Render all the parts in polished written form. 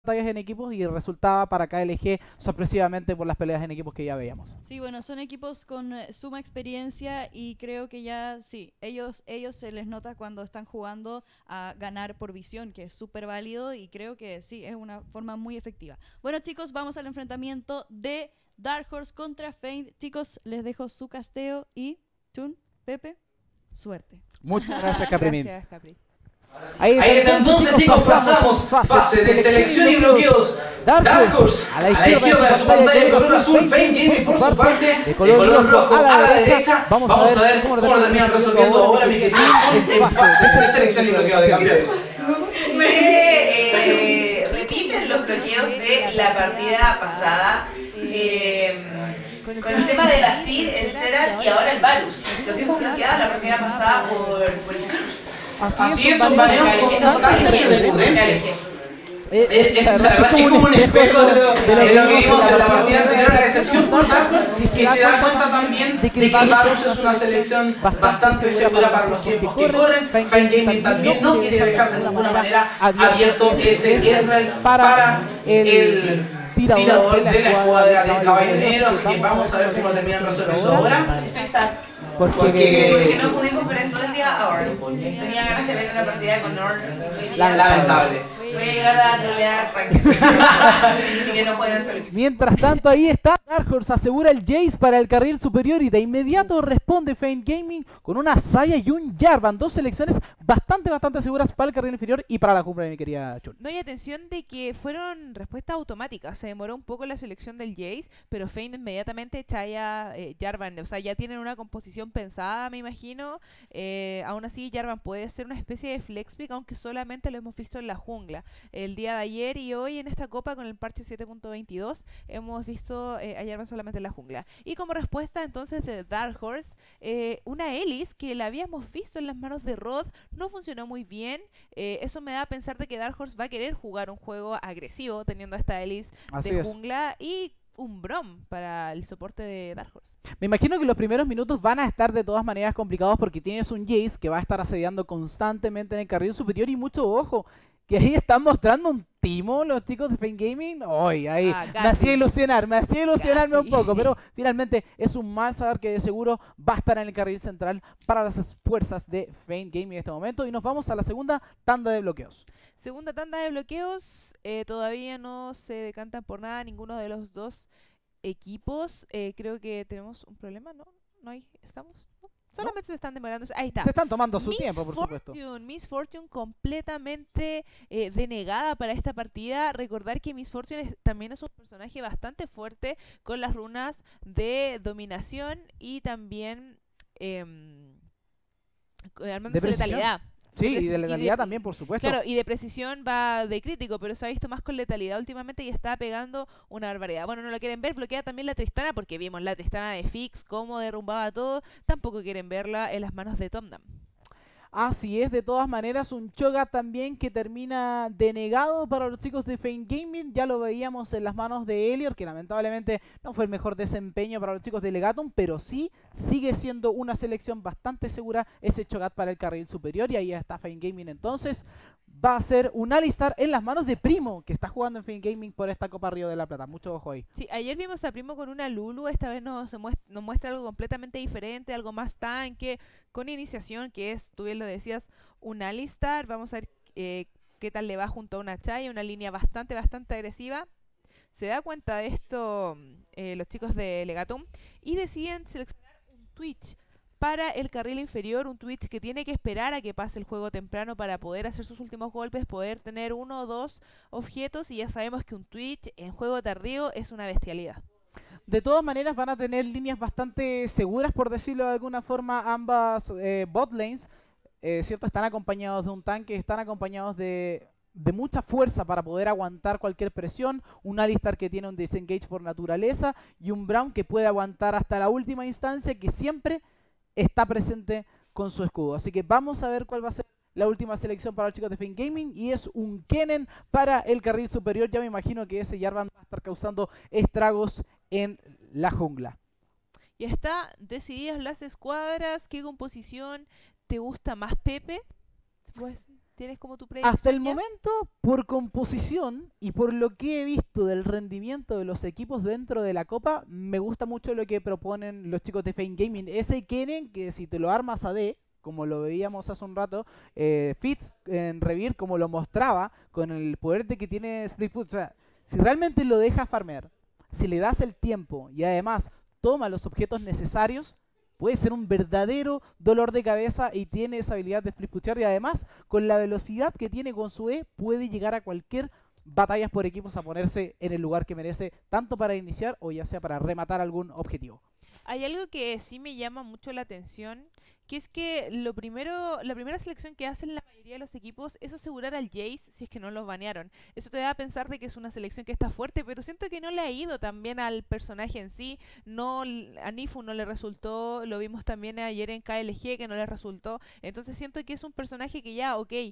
batallas en equipos y resultaba para KLG sorpresivamente por las peleas en equipos que ya veíamos. Sí, bueno, son equipos con suma experiencia y creo que ya, sí, ellos se les nota cuando están jugando a ganar por visión, que es súper válido y creo que sí, es una forma muy efectiva. Bueno, chicos, vamos al enfrentamiento de Dark Horse contra Feint. Chicos, les dejo su casteo y Chun, Pepe, suerte. Muchas gracias, Caprimín. Gracias, Capri. Ahí está entonces, chicos, pasamos fase de selección y bloqueos. Dark Horse a la izquierda de su pantalla de color azul, Feint Gaming por su parte de color rojo a la derecha. Vamos a ver cómo lo terminan resolviendo ahora mi querido en fase de selección y bloqueo de campeones. Se repiten los bloqueos de la partida pasada. Con el tema de la Sid, el Zerat y ahora el Varus. Lo que hemos bloqueado la partida pasada por Isurus. Así es, son baneos constantes y recurrentes. La verdad es que es como un espejo de lo que vimos en la partida anterior, a la excepción por Dark Horse, que se da cuenta también de que Varus es una selección bastante segura para los tiempos que corren. Feint Gaming también no quiere dejar de ninguna manera abierto ese Ezreal para el tirador de la escuadra del Caballo Negro, así que vamos a ver cómo terminan resolviendo ahora. Estoy sad. Porque no pudimos ver en todo el día ahora. Tenía ganas de ver una partida con Nord. Lamentable. Voy a llegar a trolear Así que no pueden salir. mientras tanto, ahí está Dark Horse, asegura el Jace para el carril superior y de inmediato responde Feint Gaming con una Saya y un Jarvan. Dos selecciones bastante seguras para el carril inferior y para la cumbre, mi querida Chun. No hay atención de que fueron respuestas automáticas. Se demoró un poco la selección del Jace, pero Feint inmediatamente Chaya, Jarvan, o sea, ya tienen una composición pensada, me imagino. Aún así, Jarvan puede ser una especie de flex pick, aunque solamente lo hemos visto en la jungla. El día de ayer y hoy en esta copa con el parche 7.22 hemos visto a Jarvan solamente en la jungla. Y como respuesta entonces de Dark Horse, una Elise que la habíamos visto en las manos de Rod no funcionó muy bien. Eso me da a pensar de que Dark Horse va a querer jugar un juego agresivo teniendo a esta Elise de jungla y un Braum para el soporte de Dark Horse. Me imagino que los primeros minutos van a estar de todas maneras complicados porque tienes un Jace que va a estar asediando constantemente en el carril superior y mucho ojo, que ahí están mostrando un timo los chicos de Feint Gaming. Hoy ahí me hacía ilusionarme un poco, pero finalmente es un mal saber que de seguro va a estar en el carril central para las fuerzas de Feint Gaming en este momento. Y nos vamos a la segunda tanda de bloqueos. Segunda tanda de bloqueos, todavía no se decantan por nada ninguno de los dos equipos. Creo que tenemos un problema, ¿no? ¿No hay? ¿Estamos? ¿No? Solamente se están demorando. Ahí está. Se están tomando su tiempo, por supuesto. Miss Fortune completamente denegada para esta partida. Recordar que Miss Fortune también es un personaje bastante fuerte con las runas de dominación y también armándose de letalidad. Sí, y de letalidad también, por supuesto. Claro, y de precisión va de crítico, pero se ha visto más con letalidad últimamente y está pegando una barbaridad. Bueno, no lo quieren ver, bloquea también la Tristana, porque vimos la Tristana de Fix, cómo derrumbaba todo. Tampoco quieren verla en las manos de Tomdam. Así es, de todas maneras, un Cho'Gath también que termina denegado para los chicos de Feint Gaming. Ya lo veíamos en las manos de Elior, que lamentablemente no fue el mejor desempeño para los chicos de Legatum, pero sí sigue siendo una selección bastante segura ese Cho'Gath para el carril superior. Y ahí está Feint Gaming entonces. Va a ser un Alistar en las manos de Primo, que está jugando en Feint Gaming por esta Copa Río de la Plata. Mucho ojo ahí. Sí, ayer vimos a Primo con una Lulu, esta vez nos muestra algo completamente diferente, algo más tanque, con iniciación, que es, tú bien lo decías, un Alistar. Vamos a ver qué tal le va junto a una Chaya, una línea bastante agresiva. Se da cuenta de esto los chicos de Legatum y deciden seleccionar un Twitch para el carril inferior, un Twitch que tiene que esperar a que pase el juego temprano para poder hacer sus últimos golpes, poder tener uno o dos objetos, y ya sabemos que un Twitch en juego tardío es una bestialidad. De todas maneras van a tener líneas bastante seguras, por decirlo de alguna forma, ambas bot lanes, ¿cierto? Están acompañados de un tanque, están acompañados de mucha fuerza para poder aguantar cualquier presión, un Alistar que tiene un disengage por naturaleza y un Braum que puede aguantar hasta la última instancia, que siempre está presente con su escudo. Así que vamos a ver cuál va a ser la última selección para los chicos de Feint Gaming, y es un Kennen para el carril superior. Ya me imagino que ese Jarvan va a estar causando estragos en la jungla. Ya está decididas las escuadras. ¿Qué composición te gusta más, Pepe? Pues, ¿Tienes como tu predicción Hasta el ya? momento, por composición y por lo que he visto del rendimiento de los equipos dentro de la Copa, me gusta mucho lo que proponen los chicos de Fame Gaming. Ese Kennen que si te lo armas a D, como lo veíamos hace un rato, Fitz en Revir, como lo mostraba, con el poder de que tiene Split Foot. O sea, si realmente lo dejas farmear, si le das el tiempo y además toma los objetos necesarios, puede ser un verdadero dolor de cabeza y tiene esa habilidad de split pushar y además con la velocidad que tiene con su E puede llegar a cualquier batallas por equipos a ponerse en el lugar que merece, tanto para iniciar o ya sea para rematar algún objetivo. Hay algo que sí me llama mucho la atención, que es que la primera selección que hacen la mayoría de los equipos es asegurar al Jace si es que no los banearon. Eso te da a pensar de que es una selección que está fuerte, pero siento que no le ha ido tan bien al personaje en sí. No, a Nifu no le resultó, lo vimos también ayer en KLG que no le resultó. Entonces siento que es un personaje que ya, ok,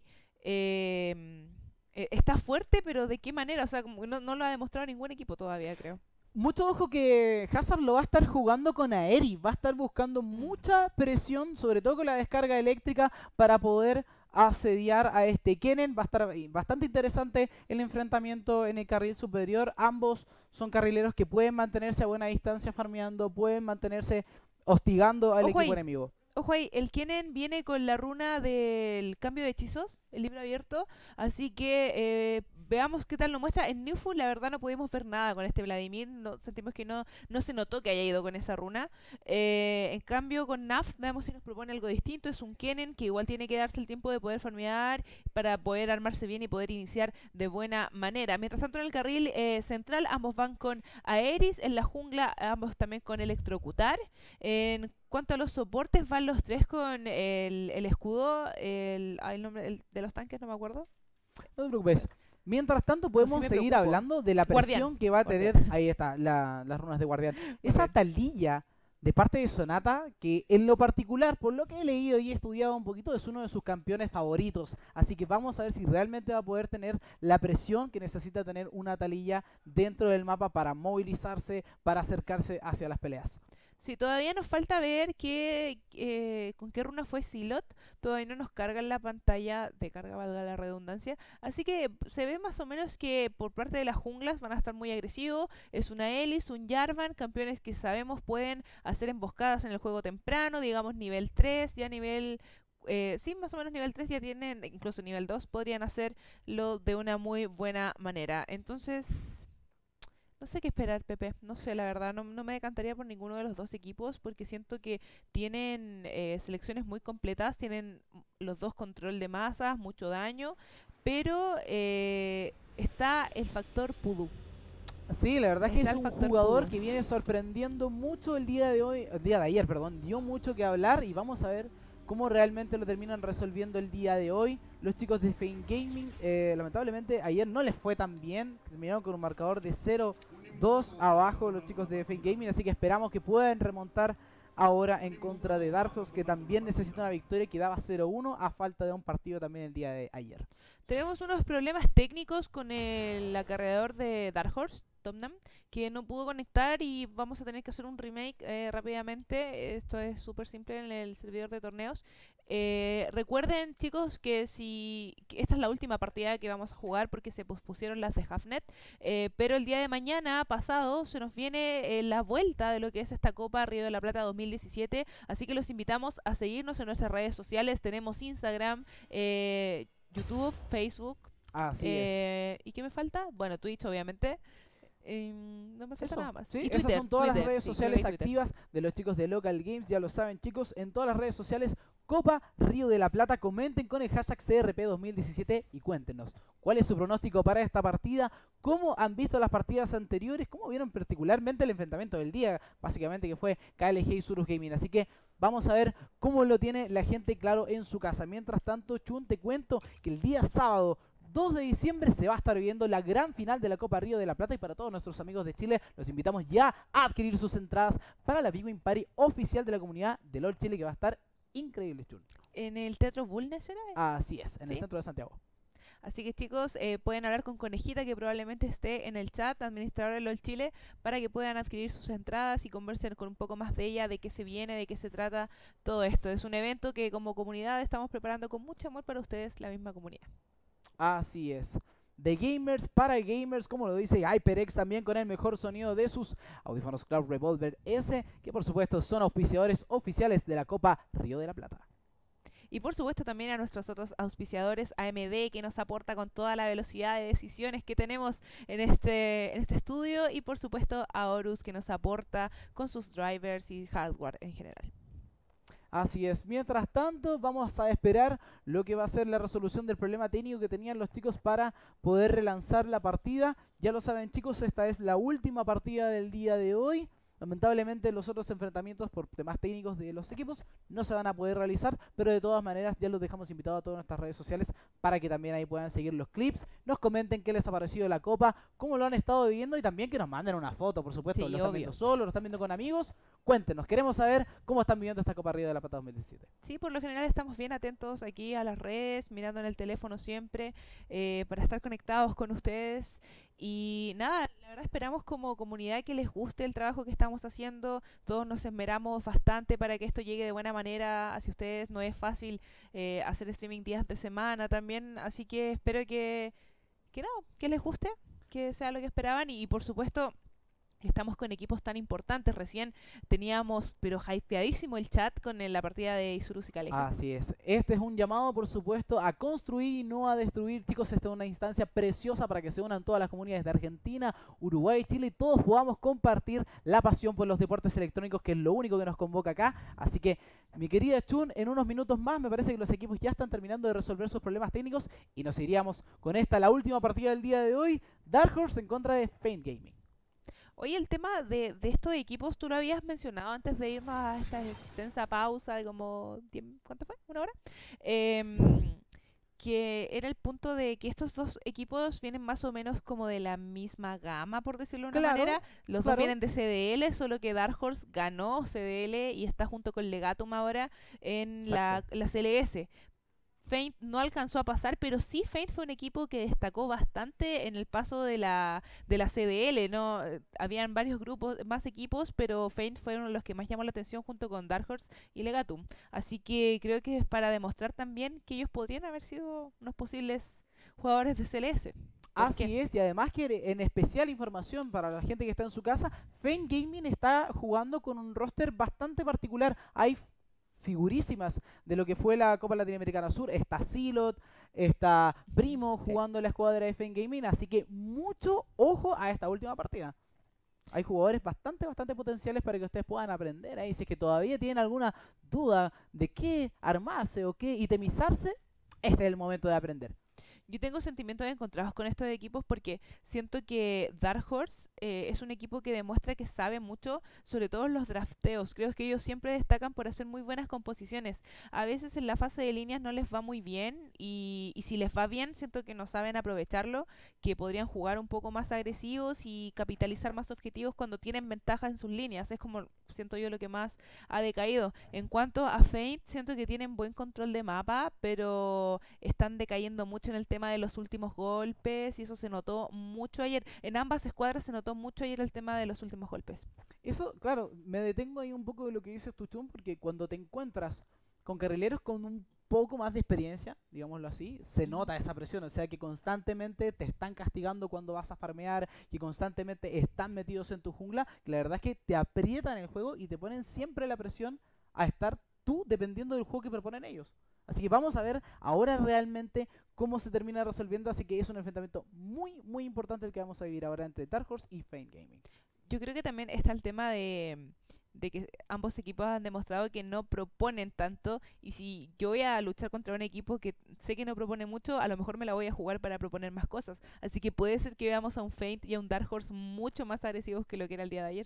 está fuerte, pero ¿de qué manera? O sea, como no lo ha demostrado ningún equipo todavía, creo. Mucho ojo que Hazard lo va a estar jugando con Aeri, va a estar buscando mucha presión, sobre todo con la descarga eléctrica, para poder asediar a este Kennen. Va a estar bastante interesante el enfrentamiento en el carril superior. Ambos son carrileros que pueden mantenerse a buena distancia farmeando, pueden mantenerse hostigando al equipo enemigo. Ojo ahí, el Kennen viene con la runa del cambio de hechizos, el libro abierto, así que veamos qué tal lo muestra. En Newful la verdad no pudimos ver nada con este Vladimir, sentimos que no se notó que haya ido con esa runa. En cambio con Naf, veamos si nos propone algo distinto. Es un Kennen que igual tiene que darse el tiempo de poder farmear para poder armarse bien y poder iniciar de buena manera. Mientras tanto en el carril central ambos van con Aeris, en la jungla ambos también con Electrocutar. En cuanto a los soportes, van los tres con el escudo, el nombre de los tanques, no me acuerdo. No te preocupes. Mientras tanto podemos seguir hablando de la presión que va a tener, ahí está, las runas de guardián. Esa talilla de parte de Sonata, que en lo particular, por lo que he leído y he estudiado un poquito, es uno de sus campeones favoritos. Así que vamos a ver si realmente va a poder tener la presión que necesita tener una talilla dentro del mapa para movilizarse, para acercarse hacia las peleas. Sí, todavía nos falta ver con qué runa fue Silot. Todavía no nos carga en la pantalla de carga, valga la redundancia. Así que se ve más o menos que por parte de las junglas van a estar muy agresivos. Es una Elis, un Jarvan, campeones que sabemos pueden hacer emboscadas en el juego temprano, digamos nivel 3, ya nivel... sí, más o menos nivel 3 ya tienen, incluso nivel 2 podrían hacerlo de una muy buena manera. Entonces... no sé qué esperar, Pepe. No sé, la verdad, no me decantaría por ninguno de los dos equipos porque siento que tienen selecciones muy completas, tienen los dos control de masas, mucho daño, pero está el factor Pudu. Sí, la verdad es que es un jugador que viene sorprendiendo mucho el día de ayer, dio mucho que hablar y vamos a ver cómo realmente lo terminan resolviendo el día de hoy. Los chicos de Fame Gaming, lamentablemente ayer no les fue tan bien, terminaron con un marcador de 0-2 abajo los chicos de Fame Gaming, así que esperamos que puedan remontar ahora en contra de Dark Horse, que también necesita una victoria, que daba 0-1 a falta de un partido también el día de ayer. Tenemos unos problemas técnicos con el acarreador de Dark Horse, Tomnam, que no pudo conectar y vamos a tener que hacer un remake rápidamente. Esto es súper simple en el servidor de torneos. Recuerden, chicos, que esta es la última partida que vamos a jugar porque se pospusieron las de Hafnet, pero el día de mañana pasado se nos viene la vuelta de lo que es esta Copa Río de la Plata 2017, así que los invitamos a seguirnos en nuestras redes sociales. Tenemos Instagram, YouTube, Facebook. Así es. ¿Y qué me falta? Bueno, Twitch, obviamente. No me falta nada más. ¿Sí? Y Esas son todas las redes sociales Twitter activas de los chicos de Local Games, ya lo saben, chicos, en todas las redes sociales Copa Río de la Plata. Comenten con el hashtag CRP2017 y cuéntenos cuál es su pronóstico para esta partida, cómo han visto las partidas anteriores, cómo vieron particularmente el enfrentamiento del día, básicamente que fue KLG y Surus Gaming. Así que vamos a ver cómo lo tiene la gente claro en su casa. Mientras tanto, Chun, te cuento que el día sábado 2 de diciembre se va a estar viviendo la gran final de la Copa Río de la Plata, y para todos nuestros amigos de Chile los invitamos ya a adquirir sus entradas para la Big Win Party oficial de la comunidad de LOL Chile, que va a estar increíble, Chun. ¿En el Teatro Bulnes será? Así es, en el centro de Santiago. Así que chicos, pueden hablar con Conejita, que probablemente esté en el chat, administradora de LOL Chile, para que puedan adquirir sus entradas y conversen con un poco más de ella, de qué se viene, de qué se trata todo esto. Es un evento que como comunidad estamos preparando con mucho amor para ustedes, la misma comunidad. Así es. De gamers para gamers, como lo dice HyperX, también con el mejor sonido de sus audífonos Cloud Revolver S, que por supuesto son auspiciadores oficiales de la Copa Río de la Plata. Y por supuesto también a nuestros otros auspiciadores, AMD, que nos aporta con toda la velocidad de decisiones que tenemos en este estudio, y por supuesto a Horus, que nos aporta con sus drivers y hardware en general. Así es. Mientras tanto, vamos a esperar lo que va a ser la resolución del problema técnico que tenían los chicos para poder relanzar la partida. Ya lo saben, chicos, esta es la última partida del día de hoy. Lamentablemente los otros enfrentamientos por temas técnicos de los equipos no se van a poder realizar, pero de todas maneras ya los dejamos invitados a todas nuestras redes sociales para que también ahí puedan seguir los clips, nos comenten qué les ha parecido la Copa, cómo lo han estado viviendo y también que nos manden una foto, por supuesto. Sí, lo están viendo solo, lo están viendo con amigos. Cuéntenos, queremos saber cómo están viviendo esta Copa Río de la Plata 2017. Sí, por lo general estamos bien atentos aquí a las redes, mirando en el teléfono siempre, para estar conectados con ustedes. Y nada, la verdad esperamos como comunidad que les guste el trabajo que estamos haciendo. Todos nos esmeramos bastante para que esto llegue de buena manera hacia ustedes. No es fácil hacer streaming días de semana también, así que espero que les guste, que sea lo que esperaban. Y por supuesto, estamos con equipos tan importantes. Recién teníamos, pero hypeadísimo el chat con la partida de Isurus y Caleja. Así es. Este es un llamado, por supuesto, a construir y no a destruir. Chicos, esta es una instancia preciosa para que se unan todas las comunidades de Argentina, Uruguay, Chile y todos podamos compartir la pasión por los deportes electrónicos, que es lo único que nos convoca acá. Así que, mi querida Chun, en unos minutos más me parece que los equipos ya están terminando de resolver sus problemas técnicos y nos iríamos con esta, la última partida del día de hoy, Dark Horse en contra de Feint Gaming. Oye, el tema de estos equipos, tú lo habías mencionado antes de irnos a esta extensa pausa de como, ¿cuánto fue? ¿Una hora? Que era el punto de que estos dos equipos vienen más o menos como de la misma gama, por decirlo de una manera. Los dos vienen de CDL, solo que Dark Horse ganó CDL y está junto con Legatum ahora en la CLS. Feint no alcanzó a pasar, pero sí Feint fue un equipo que destacó bastante en el paso de la CDL, ¿no? Habían varios grupos, más equipos, pero Feint fue uno de los que más llamó la atención junto con Dark Horse y Legatum. Así que creo que es para demostrar también que ellos podrían haber sido unos posibles jugadores de CLS. Así es, y además que en especial información para la gente que está en su casa, Feint Gaming está jugando con un roster bastante particular. Hay figurísimas de lo que fue la Copa Latinoamericana Sur. Está Silot, está Primo jugando en la escuadra de Feint Gaming, así que mucho ojo a esta última partida. Hay jugadores bastante potenciales para que ustedes puedan aprender ahí. Si es que todavía tienen alguna duda de qué armarse o qué itemizarse, este es el momento de aprender. Yo tengo sentimientos encontrados con estos equipos porque siento que Dark Horse es un equipo que demuestra que sabe mucho, sobre todo en los drafteos. Creo que ellos siempre destacan por hacer muy buenas composiciones. A veces en la fase de líneas no les va muy bien y si les va bien siento que no saben aprovecharlo, que podrían jugar un poco más agresivos y capitalizar más objetivos cuando tienen ventaja en sus líneas. Es como siento yo lo que más ha decaído. En cuanto a Feint, siento que tienen buen control de mapa, pero están decayendo mucho en el tema de los últimos golpes y eso se notó mucho ayer. En ambas escuadras se notó mucho ayer el tema de los últimos golpes. Eso, claro, me detengo ahí un poco de lo que dices tú, Chun, porque cuando te encuentras con carrileros con un poco más de experiencia, digámoslo así, se nota esa presión, o sea que constantemente te están castigando cuando vas a farmear, que constantemente están metidos en tu jungla, que la verdad es que te aprietan el juego y te ponen siempre la presión a estar tú dependiendo del juego que proponen ellos. Así que vamos a ver ahora realmente cómo se termina resolviendo, así que es un enfrentamiento muy importante el que vamos a vivir ahora entre Dark Horse y Feint Gaming. Yo creo que también está el tema de que ambos equipos han demostrado que no proponen tanto, y si yo voy a luchar contra un equipo que sé que no propone mucho, a lo mejor me la voy a jugar para proponer más cosas. Así que puede ser que veamos a un Feint y a un Dark Horse mucho más agresivos que lo que era el día de ayer.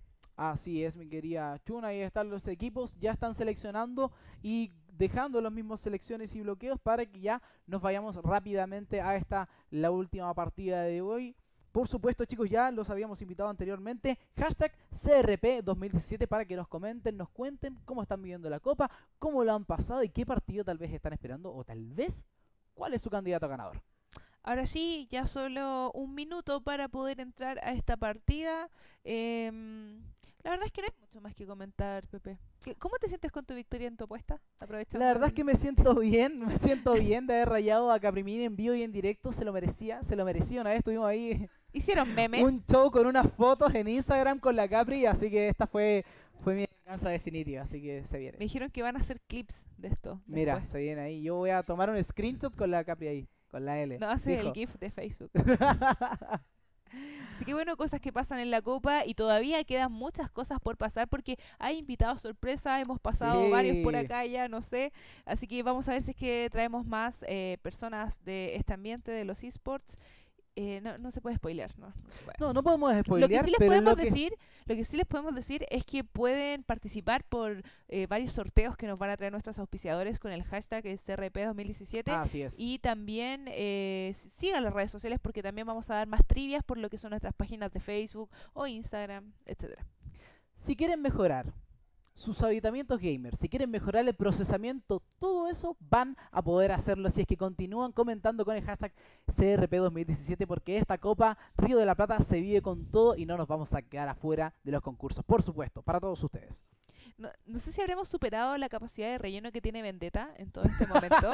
Así es, mi querida Chun, ahí están los equipos, ya están seleccionando y dejando las mismas selecciones y bloqueos para que ya nos vayamos rápidamente a la última partida de hoy. Por supuesto, chicos, ya los habíamos invitado anteriormente. Hashtag CRP 2017 para que nos comenten, nos cuenten cómo están viviendo la Copa, cómo lo han pasado y qué partido tal vez están esperando o tal vez cuál es su candidato a ganador. Ahora sí, ya solo un minuto para poder entrar a esta partida. La verdad es que no hay mucho más que comentar, Pepe. ¿Cómo te sientes con tu victoria en tu apuesta? Aprovechando La verdad es que me siento bien de haber rayado a Caprimini en vivo y en directo, se lo merecía una vez estuvimos ahí. ¿Hicieron memes? Un show con unas fotos en Instagram con la Capri, así que esta fue mi venganza definitiva, así que se viene. Me dijeron que van a hacer clips de esto. Mira, después. se viene ahí. Yo voy a tomar un screenshot con la Capri ahí, con la L. No, hace Dijo. el GIF de Facebook. Así que bueno, cosas que pasan en la Copa y todavía quedan muchas cosas por pasar porque hay invitados sorpresa, hemos pasado varios por acá ya, no sé. Así que vamos a ver si es que traemos más personas de este ambiente de los esports. No se puede spoilear, no se puede. No podemos spoilear. Lo que sí les pero podemos decir es que pueden participar por varios sorteos que nos van a traer nuestros auspiciadores con el hashtag CRP2017. Así es. Y también sigan las redes sociales porque también vamos a dar más trivias por lo que son nuestras páginas de Facebook o Instagram, etcétera. Si quieren mejorar sus habitamientos gamers, si quieren mejorar el procesamiento, todo eso van a poder hacerlo si es que continúan comentando con el hashtag CRP2017 porque esta Copa Río de la Plata se vive con todo y no nos vamos a quedar afuera de los concursos, por supuesto, para todos ustedes. No sé si habremos superado la capacidad de relleno que tiene Vendetta en todo este momento.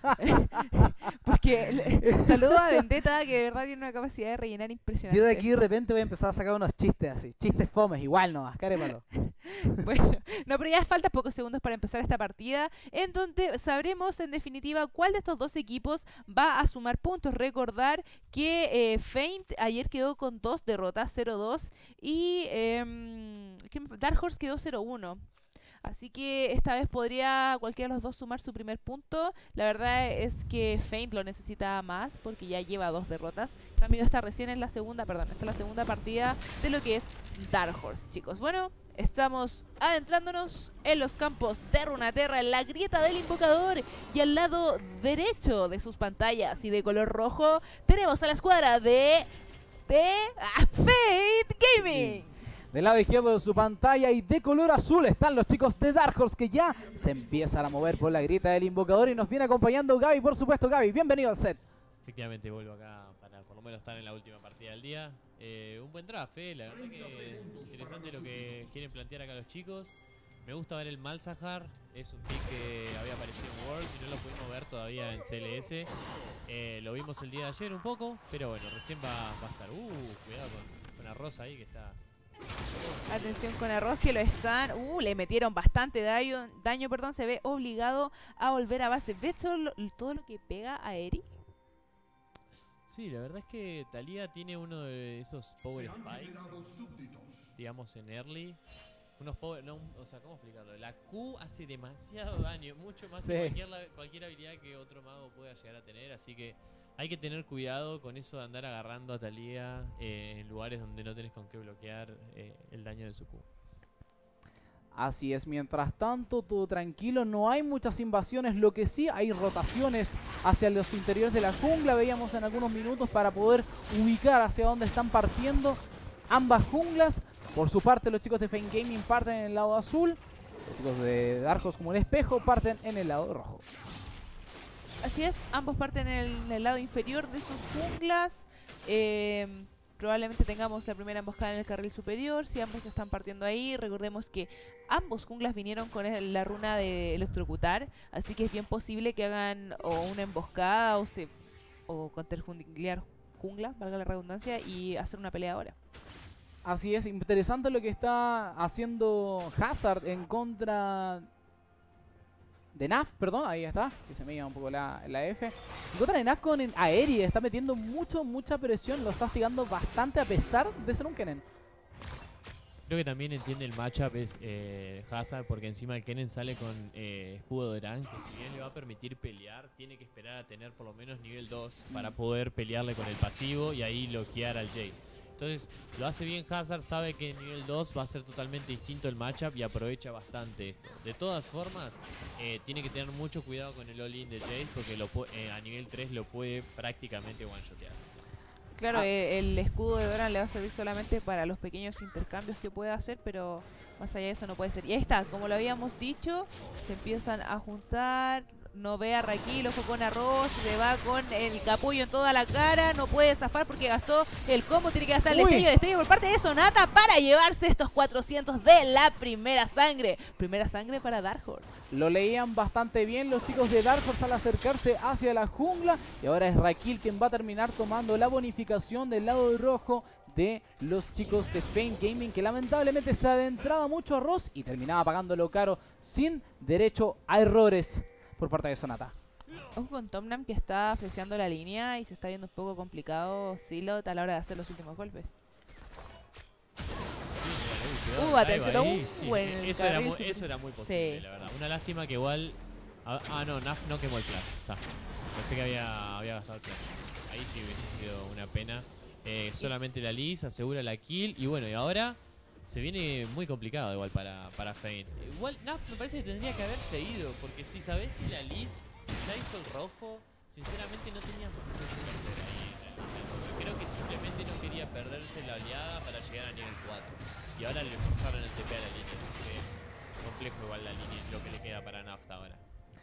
Porque saludo a Vendetta, que de verdad tiene una capacidad de rellenar impresionante. Yo de aquí de repente voy a empezar a sacar unos chistes así, chistes fomes, igual nomás, carépalo. Bueno, no, pero ya faltan pocos segundos para empezar esta partida, en donde sabremos en definitiva cuál de estos dos equipos va a sumar puntos. Recordar que Feint ayer quedó con 2 derrotas, 0-2, y Dark Horse quedó 0-1. Así que esta vez podría cualquiera de los dos sumar su primer punto. La verdad es que Feint lo necesita más porque ya lleva 2 derrotas. En cambio está recién en la segunda, esta es la segunda partida de lo que es Dark Horse, chicos. Bueno, estamos adentrándonos en los campos de Runeterra, en la grieta del invocador, y al lado derecho de sus pantallas y de color rojo tenemos a la escuadra de Feint Gaming. Del lado izquierdo de su pantalla y de color azul están los chicos de Dark Horse que ya se empiezan a mover por la grieta del invocador y nos viene acompañando Gaby, por supuesto. Gaby, bienvenido al set. Efectivamente vuelvo acá para por lo menos estar en la última partida del día. Un buen draft, la verdad que interesante lo que quieren plantear acá los chicos. Me gusta ver el Malzahar, es un pick que había aparecido en Worlds y no lo pudimos ver todavía en CLS. Lo vimos el día de ayer un poco, pero bueno, recién va a estar. Cuidado con Arroz ahí que está... Atención con Arroz que lo están... le metieron bastante daño, se ve obligado a volver a base. ¿Ves todo lo que pega a Eri? Sí, la verdad es que Talía tiene uno de esos power spikes, digamos en early. Unos power, no, o sea, ¿cómo explicarlo? La Q hace demasiado daño, mucho más que cualquier habilidad que otro mago pueda llegar a tener, así que hay que tener cuidado con eso de andar agarrando a Talía en lugares donde no tenés con qué bloquear el daño de su Q. Así es, mientras tanto todo tranquilo, no hay muchas invasiones, lo que sí hay rotaciones hacia los interiores de la jungla, veíamos en algunos minutos para poder ubicar hacia dónde están partiendo ambas junglas. Por su parte los chicos de Feint Gaming parten en el lado azul, los chicos de Dark Horse como el espejo parten en el lado rojo. Así es, ambos parten en el lado inferior de sus junglas. Probablemente tengamos la primera emboscada en el carril superior. Si ambos están partiendo ahí, recordemos que ambos junglas vinieron con la runa de electrocutar, así que es bien posible que hagan o una emboscada o conterjunglear jungla, valga la redundancia, y hacer una pelea ahora. Así es, interesante lo que está haciendo Hazard en contra de Naf, perdón, ahí está, que se me iba un poco la F. En contra de Naf con Aeri, está metiendo mucha presión, lo está hostigando bastante a pesar de ser un Kennen. Creo que también entiende el matchup es Hazard, porque encima el Kennen sale con escudo de Rank, que si bien le va a permitir pelear, tiene que esperar a tener por lo menos nivel 2 para poder pelearle con el pasivo y ahí bloquear al Jace. Entonces lo hace bien Hazard, sabe que en nivel 2 va a ser totalmente distinto el matchup y aprovecha bastante esto. De todas formas, tiene que tener mucho cuidado con el all-in de Jace porque a nivel 3 lo puede prácticamente one-shotear. Claro, el escudo de Doran le va a servir solamente para los pequeños intercambios que puede hacer, pero más allá de eso no puede ser. Y ahí está, como lo habíamos dicho, se empiezan a juntar no ve a Raquel, ojo con Arroz, se va con el capullo en toda la cara, no puede zafar porque gastó el combo, tiene que gastar el destello por parte de Sonata para llevarse estos 400 de la primera sangre para Dark Horse. Lo leían bastante bien los chicos de Dark Horse al acercarse hacia la jungla. Y ahora es Raquel quien va a terminar tomando la bonificación del lado rojo de los chicos de Feint Gaming, que lamentablemente se adentraba mucho a Ross y terminaba pagándolo caro sin derecho a errores por parte de Sonata. Ojo con Tomnam, que está apreciando la línea y se está viendo un poco complicado Silot a la hora de hacer los últimos golpes. Atención, eso era muy posible, la verdad. Una lástima que igual... no, Naf no quemó el flash. Está. Pensé que había gastado el flash. Ahí sí hubiese sido una pena. Solamente la Liz asegura la kill. Y bueno, y ahora se viene muy complicado igual para Feint. Igual Naf me parece que tendría que haberse ido. Porque si sabés que la Liz la hizo el rojo, sinceramente no tenía mucho que hacer ahí. Creo que simplemente no quería perderse la oleada para llegar a nivel 4. Y ahora le forzaron el TP a la línea. Así que complejo igual la línea, lo que le queda para Nafta ahora.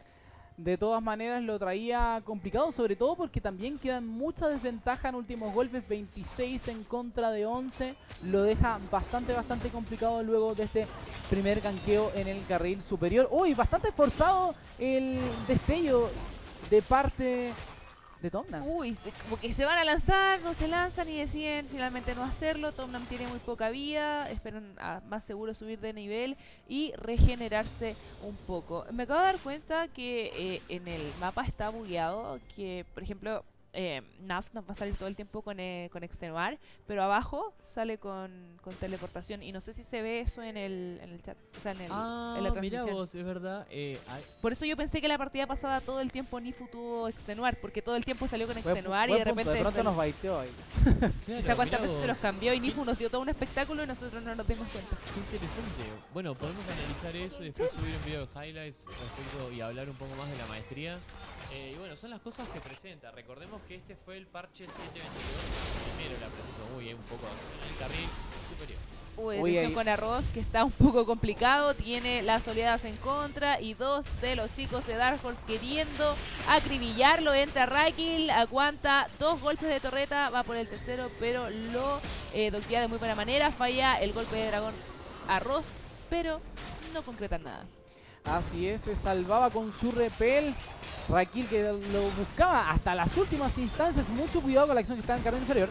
De todas maneras lo traía complicado, sobre todo porque también quedan mucha desventaja en últimos golpes, 26 en contra de 11, lo deja bastante complicado luego de este primer ganqueo en el carril superior. Uy, bastante forzado el destello de parte de Tomnam. Uy, como que se van a lanzar, no se lanzan y deciden finalmente no hacerlo. Tomnam tiene muy poca vida, esperan a más seguro subir de nivel y regenerarse un poco. Me acabo de dar cuenta que en el mapa está bugueado, que por ejemplo Naf nos va a salir todo el tiempo con extenuar, pero abajo sale con teleportación y no sé si se ve eso en el chat, o sea, en la transmisión. Mirá vos, es verdad. Por eso yo pensé que la partida pasada todo el tiempo Nifu tuvo extenuar, porque todo el tiempo salió con extenuar y de repente... De pronto nos baiteó ahí. Quizá cuántas veces se los cambió y Nifu nos dio todo un espectáculo y nosotros no nos dimos cuenta. Qué interesante. Bueno, podemos analizar eso y después subir un video de highlights respecto y hablar un poco más de la maestría. Y bueno, son las cosas que presenta. Recordemos que este fue el parche 722. Primero la preciso muy bien, un poco de acción en el carril superior. Atención con Arroz, que está un poco complicado. Tiene las oleadas en contra y dos de los chicos de Dark Horse queriendo acribillarlo. Entra Raquel, aguanta 2 golpes de torreta, va por el tercero, pero lo doquea de muy buena manera. Falla el golpe de dragón Arroz, pero no concretan nada. Así es, se salvaba con su repel. Raquel, que lo buscaba hasta las últimas instancias. Mucho cuidado con la acción que está en el carril inferior.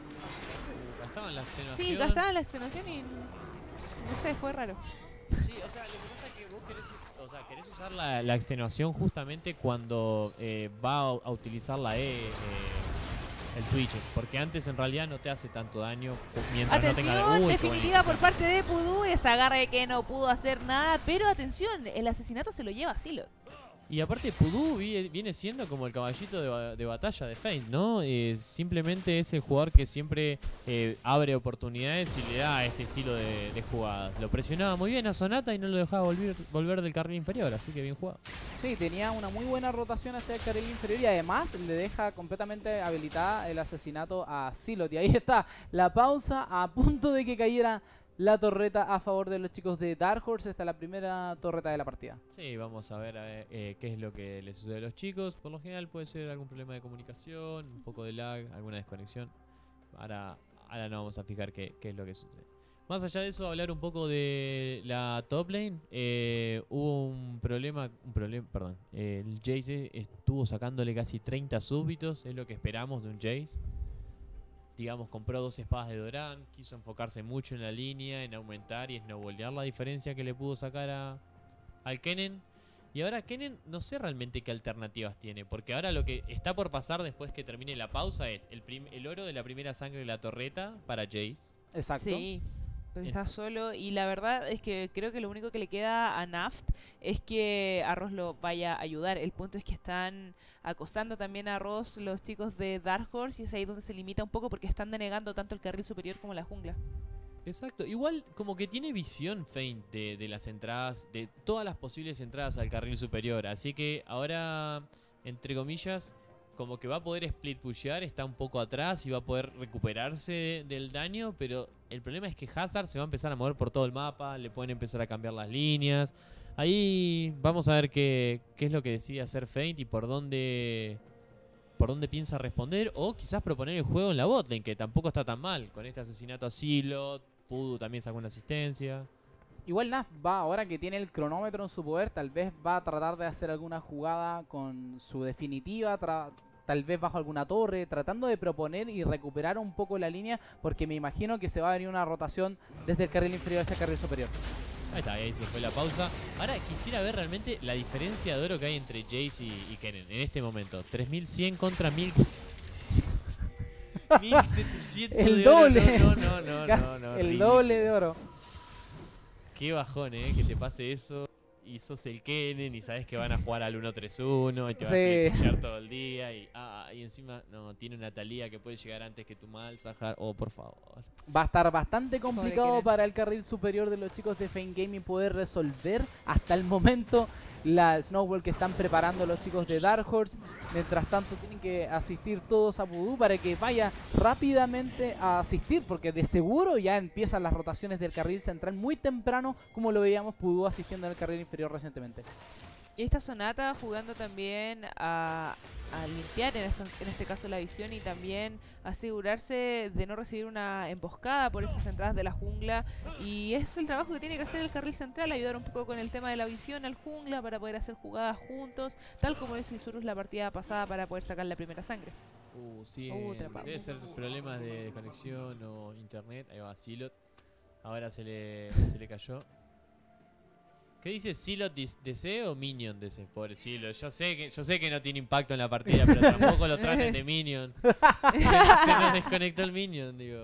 Gastaban la extenuación. Sí, gastaban la extenuación y no sé, fue raro. Sí, o sea, lo que pasa es que vos querés usar la extenuación justamente cuando va a utilizar la el Twitch, porque antes en realidad no te hace tanto daño mientras atención, no tenga... definitiva por parte de Pudú, esa agarre que no pudo hacer nada, pero atención, el asesinato se lo lleva a Silot. Y aparte Pudú viene siendo como el caballito de batalla de Feint, ¿no? Simplemente es el jugador que siempre abre oportunidades y le da este estilo de jugadas. Lo presionaba muy bien a Sonata y no lo dejaba volver del carril inferior, así que bien jugado. Sí, tenía una muy buena rotación hacia el carril inferior y además le deja completamente habilitada el asesinato a Silot. Y ahí está la pausa, a punto de que cayera la torreta a favor de los chicos de Dark Horse. Esta es la primera torreta de la partida. Sí, vamos a ver qué es lo que le sucede a los chicos. Por lo general puede ser algún problema de comunicación, un poco de lag, alguna desconexión. Ahora no vamos a fijar qué es lo que sucede. Más allá de eso, hablar un poco de la top lane. Hubo un problema, perdón. El Jace estuvo sacándole casi 30 súbditos, es lo que esperamos de un Jace. Digamos, compró 2 espadas de Doran, quiso enfocarse mucho en la línea, en aumentar y snowballear la diferencia que le pudo sacar al Kennen. Y ahora Kennen no sé realmente qué alternativas tiene, porque ahora lo que está por pasar después que termine la pausa es el oro de la primera sangre de la torreta para Jace. Exacto. Sí, pero está solo y la verdad es que creo que lo único que le queda a Naft es que Arroz lo vaya a ayudar. El punto es que están acosando también a Arroz los chicos de Dark Horse y es ahí donde se limita un poco porque están denegando tanto el carril superior como la jungla. Exacto, igual como que tiene visión Feint de las entradas, de todas las posibles entradas al carril superior, así que ahora, entre comillas, como que va a poder split pushear, está un poco atrás y va a poder recuperarse del daño, pero el problema es que Hazard se va a empezar a mover por todo el mapa, le pueden empezar a cambiar las líneas. Ahí vamos a ver qué es lo que decide hacer Feint y por dónde piensa responder, o quizás proponer el juego en la botlane, que tampoco está tan mal. Con este asesinato a Silo, Pudu también sacó una asistencia. Igual Naf va, ahora que tiene el cronómetro en su poder, tal vez va a tratar de hacer alguna jugada con su definitiva, tal vez bajo alguna torre, tratando de proponer y recuperar un poco la línea, porque me imagino que se va a venir una rotación desde el carril inferior hacia el carril superior. Ahí está, ahí se fue la pausa. Ahora quisiera ver realmente la diferencia de oro que hay entre Jace y Kennen en este momento. 3100 contra 1000. 1700 El de doble. oro. No, el ridículo. doble de oro. Qué bajón, que te pase eso. Y sos el Kennen y sabes que van a jugar al 1-3-1 y te vas a pushear todo el día. Y encima no tiene una Talía que puede llegar antes que tu mal, Sahar. Oh, por favor. Va a estar bastante complicado Kennen. para el carril superior de los chicos de Feint Gaming poder resolver hasta el momento la Snowball que están preparando los chicos de Dark Horse. Mientras tanto tienen que asistir todos a Voodoo para que vaya rápidamente a asistir, porque de seguro ya empiezan las rotaciones del carril central muy temprano, como lo veíamos Voodoo asistiendo en el carril inferior recientemente. Y esta Sonata jugando también a limpiar en este caso la visión y también asegurarse de no recibir una emboscada por estas entradas de la jungla. Y es el trabajo que tiene que hacer el carril central, ayudar un poco con el tema de la visión al jungla para poder hacer jugadas juntos, tal como hizo Isurus la partida pasada para poder sacar la primera sangre. Sí, Atrapado. debe ser problemas de conexión o internet. Ahí va Silot. Ahora se le cayó. ¿Qué dice Silot DC o Minion DC? Pobre Silot. Yo sé que no tiene impacto en la partida, pero tampoco lo traten de Minion. Se nos desconectó el Minion, digo.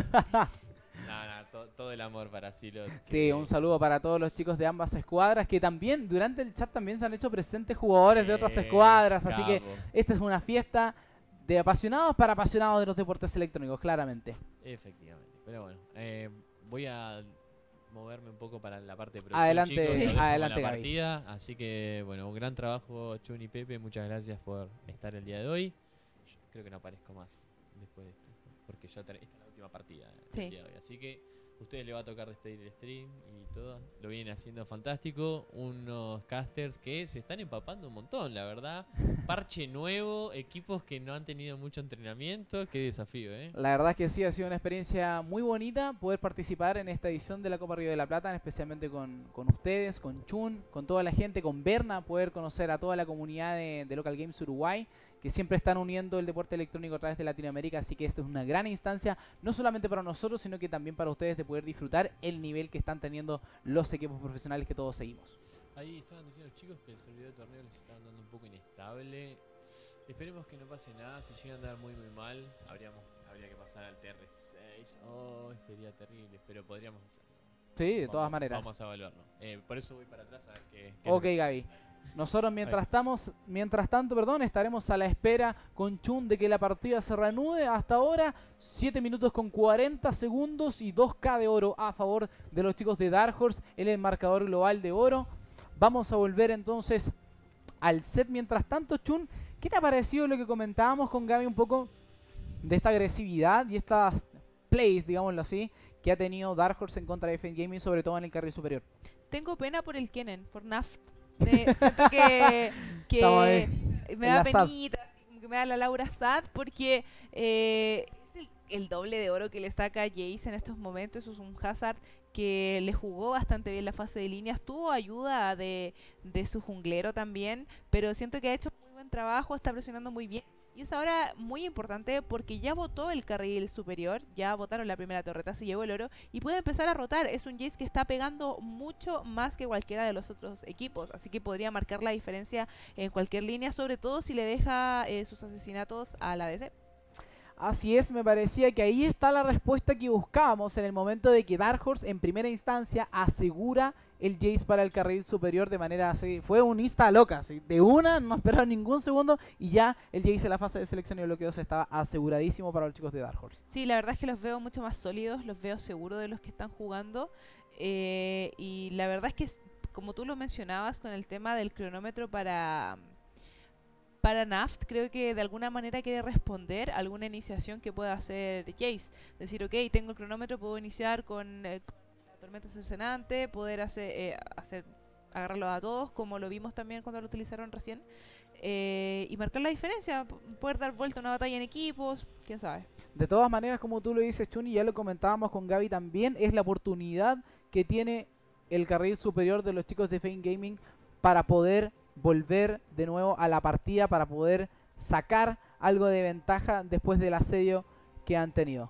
Todo el amor para Silot. Sí, un saludo para todos los chicos de ambas escuadras, que también durante el chat también se han hecho presentes jugadores de otras escuadras, así que esta es una fiesta de apasionados para apasionados de los deportes electrónicos, claramente. Efectivamente, pero bueno, voy a moverme un poco para la parte de producción, Adelante, chicos, lo dejo adelante, con la Gaby. partida, así que bueno, un gran trabajo Chun y Pepe, muchas gracias por estar el día de hoy. Yo creo que no aparezco más después de esto, porque esta es la última partida del día de hoy, así que ustedes le va a tocar despedir el stream y todo, lo vienen haciendo fantástico, unos casters que se están empapando un montón, la verdad, parche nuevo, equipos que no han tenido mucho entrenamiento, qué desafío, La verdad es que sí, ha sido una experiencia muy bonita poder participar en esta edición de la Copa Río de la Plata, especialmente con ustedes, con Chun, con toda la gente, con Berna, poder conocer a toda la comunidad de Local Games Uruguay, que siempre están uniendo el deporte electrónico a través de Latinoamérica, así que esto es una gran instancia, no solamente para nosotros, sino que también para ustedes de poder disfrutar el nivel que están teniendo los equipos profesionales que todos seguimos. Ahí estaban diciendo los chicos que el servidor de torneo les está andando un poco inestable. Esperemos que no pase nada, si llega a andar muy mal, habría que pasar al TR6. Oh, sería terrible, pero podríamos hacerlo. Sí, de todas maneras. Vamos a evaluarlo. Por eso voy para atrás a ver qué Ok, Gaby. Nosotros mientras tanto, estaremos a la espera con Chun de que la partida se reanude. Hasta ahora 7 minutos con 40 segundos y 2K de oro a favor de los chicos de Dark Horse en el marcador global de oro. Vamos a volver entonces al set. Mientras tanto, Chun, ¿qué te ha parecido lo que comentábamos con Gaby un poco de esta agresividad y estas plays, digámoslo así, que ha tenido Dark Horse en contra de Feint Gaming, sobre todo en el carril superior? Tengo pena por el Kennen, por Naft. Siento que me da penita, así, que me da la Laura sad, porque es el doble de oro que le saca a Jace en estos momentos. Es un Hazard que le jugó bastante bien la fase de líneas, tuvo ayuda de su junglero también, pero siento que ha hecho muy buen trabajo, está presionando muy bien. Y es ahora muy importante porque ya votó el carril superior, ya votaron la primera torreta, se llevó el oro y puede empezar a rotar. Es un Jace que está pegando mucho más que cualquiera de los otros equipos, así que podría marcar la diferencia en cualquier línea, sobre todo si le deja sus asesinatos a la DC. Así es, me parecía que ahí está la respuesta que buscábamos en el momento de que Dark Horse en primera instancia asegura el Jace para el carril superior de manera así. Fue un insta loca, ¿sí? De una, no esperaba ningún segundo y ya el Jace en la fase de selección y bloqueos estaba aseguradísimo para los chicos de Dark Horse. Sí, la verdad es que los veo mucho más sólidos, los veo seguros de los que están jugando y la verdad es que como tú lo mencionabas con el tema del cronómetro para para Naft, creo que de alguna manera quiere responder a alguna iniciación que pueda hacer Jace. Decir, ok, tengo el cronómetro, puedo iniciar con la tormenta cercenante, poder agarrarlos a todos, como lo vimos también cuando lo utilizaron recién, y marcar la diferencia, poder dar vuelta a una batalla en equipos, quién sabe. De todas maneras, como tú lo dices, Chuni, ya lo comentábamos con Gaby también, es la oportunidad que tiene el carril superior de los chicos de Fame Gaming para poder volver de nuevo a la partida, para poder sacar algo de ventaja después del asedio que han tenido.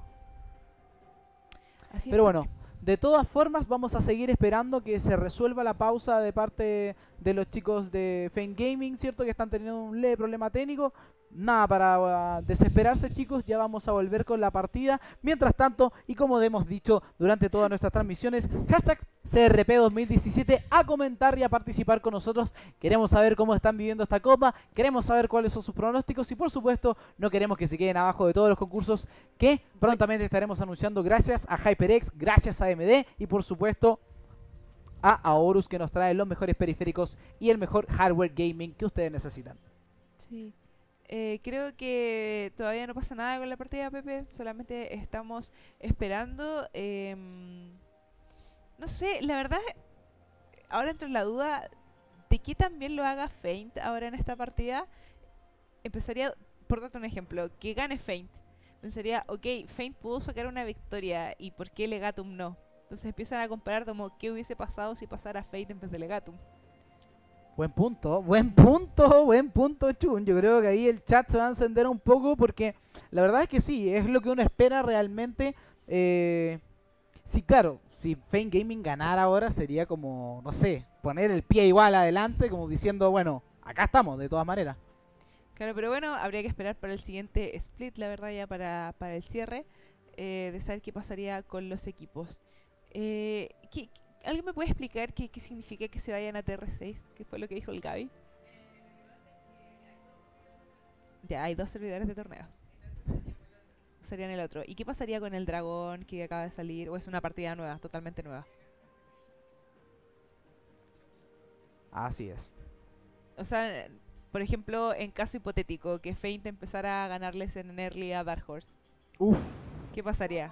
Así Pero es. bueno, de todas formas vamos a seguir esperando que se resuelva la pausa de parte de los chicos de Fame Gaming, ¿cierto? Que están teniendo un leve problema técnico. Nada para desesperarse, chicos, ya vamos a volver con la partida. Mientras tanto, y como hemos dicho durante todas nuestras transmisiones, hashtag CRP2017 a comentar y a participar con nosotros. Queremos saber cómo están viviendo esta copa, queremos saber cuáles son sus pronósticos y por supuesto no queremos que se queden abajo de todos los concursos que prontamente estaremos anunciando gracias a HyperX, gracias a AMD y por supuesto a Aorus, que nos trae los mejores periféricos y el mejor hardware gaming que ustedes necesitan. Sí. Creo que todavía no pasa nada con la partida, Pepe. Solamente estamos esperando. No sé, la verdad, ahora entro en la duda de que también lo haga Feint ahora en esta partida. Empezaría, por darte un ejemplo, que gane Feint. Pensaría, ok, Feint pudo sacar una victoria, ¿y por qué Legatum no? Entonces empiezan a comparar como qué hubiese pasado si pasara Feint en vez de Legatum. Buen punto, Chun. Yo creo que ahí el chat se va a encender un poco porque la verdad es que sí, es lo que uno espera realmente. Sí, claro, si Fame Gaming ganara ahora sería como, no sé, poner el pie igual adelante, como diciendo, bueno, acá estamos de todas maneras. Claro, pero bueno, habría que esperar para el siguiente split, la verdad, ya para el cierre, de saber qué pasaría con los equipos. ¿Alguien me puede explicar qué significa que se vayan a TR6? ¿Qué fue lo que dijo el Gaby? Ya, hay 2 servidores de torneos. Serían el otro. ¿Y qué pasaría con el dragón que acaba de salir? ¿O es una partida nueva, totalmente nueva? Así es. O sea, por ejemplo, en caso hipotético, que Feint empezara a ganarles en early a Dark Horse. Uf. ¿Qué pasaría?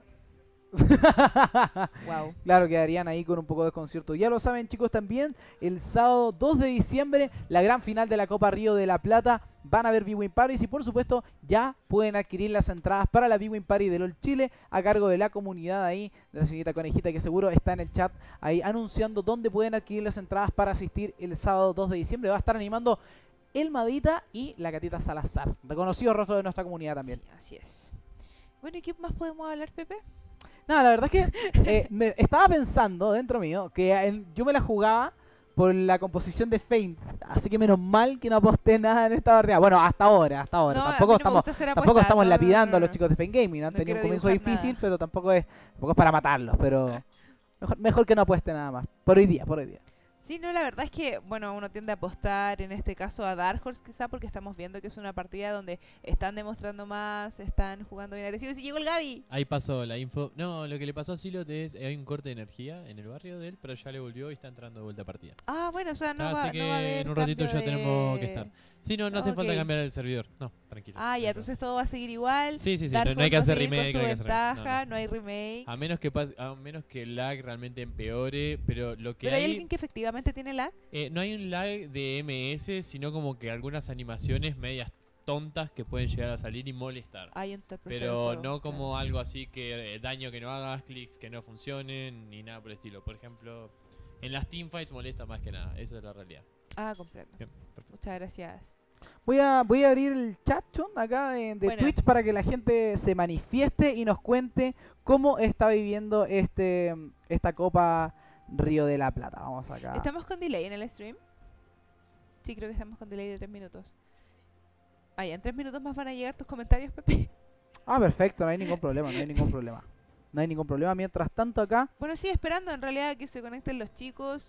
Wow. Claro, quedarían ahí con un poco de desconcierto. Ya lo saben, chicos, también el sábado 2 de diciembre, la gran final de la Copa Río de la Plata. Van a ver Bwin Parties y por supuesto ya pueden adquirir las entradas para la Bwin Party de LOL Chile a cargo de la comunidad ahí, de la señorita Conejita, que seguro está en el chat ahí anunciando dónde pueden adquirir las entradas para asistir el sábado 2 de diciembre. Va a estar animando el Madita y la Catita Salazar, reconocido rostro de nuestra comunidad también. Sí, así es. Bueno, ¿y qué más podemos hablar, Pepe? Nada, la verdad es que me estaba pensando dentro mío que yo me la jugaba por la composición de Feint, así que menos mal que no aposté nada en esta partida. Bueno, hasta ahora. No, tampoco estamos lapidando a los chicos de Fame Gaming. Han no tenido un quiero comienzo dibujar difícil, nada. pero tampoco es para matarlos. Pero mejor que no apueste nada más. Por hoy día. Sí, no, la verdad es que, bueno, uno tiende a apostar en este caso a Dark Horse quizá porque estamos viendo que es una partida donde están demostrando más, están jugando bien agresivos y llegó el Gaby. Ahí pasó la info. No, lo que le pasó a Silot es hay un corte de energía en el barrio de él, pero ya le volvió y está entrando de vuelta a partida. Ah, bueno, o sea, no Así va, que no va a haber en un ratito cambio ya tenemos que estar. Sí, no hace falta Ok. cambiar el servidor. No, tranquilo. Ah, ya, entonces todo va a seguir igual. Sí, Dark no hay que Horse va a hacer seguir remake. con no hay su que hacer remake. ventaja, No. no hay remake. A menos que el lag realmente empeore, pero lo que Pero hay alguien que efectivamente tiene lag. no hay un lag de MS, sino como que algunas animaciones medias tontas que pueden llegar a salir y molestar. Hay un tercer Pero juego, no como claro. algo así que daño que no hagas, clics que no funcionen, ni nada por el estilo. Por ejemplo, en las teamfights molesta más que nada, eso es la realidad. Ah, comprendo. Bien, perfecto. Muchas gracias. Voy a abrir el chat, Chun, acá de Bueno. Twitch para que la gente se manifieste y nos cuente cómo está viviendo esta Copa Río de la Plata. Vamos acá. ¿Estamos con delay en el stream? Sí, creo que estamos con delay de 3 minutos. Ah, ya, en 3 minutos más van a llegar tus comentarios, Pepe. Ah, perfecto, no hay ningún problema. No hay ningún problema. Mientras tanto acá, Bueno, sí, esperando en realidad que se conecten los chicos.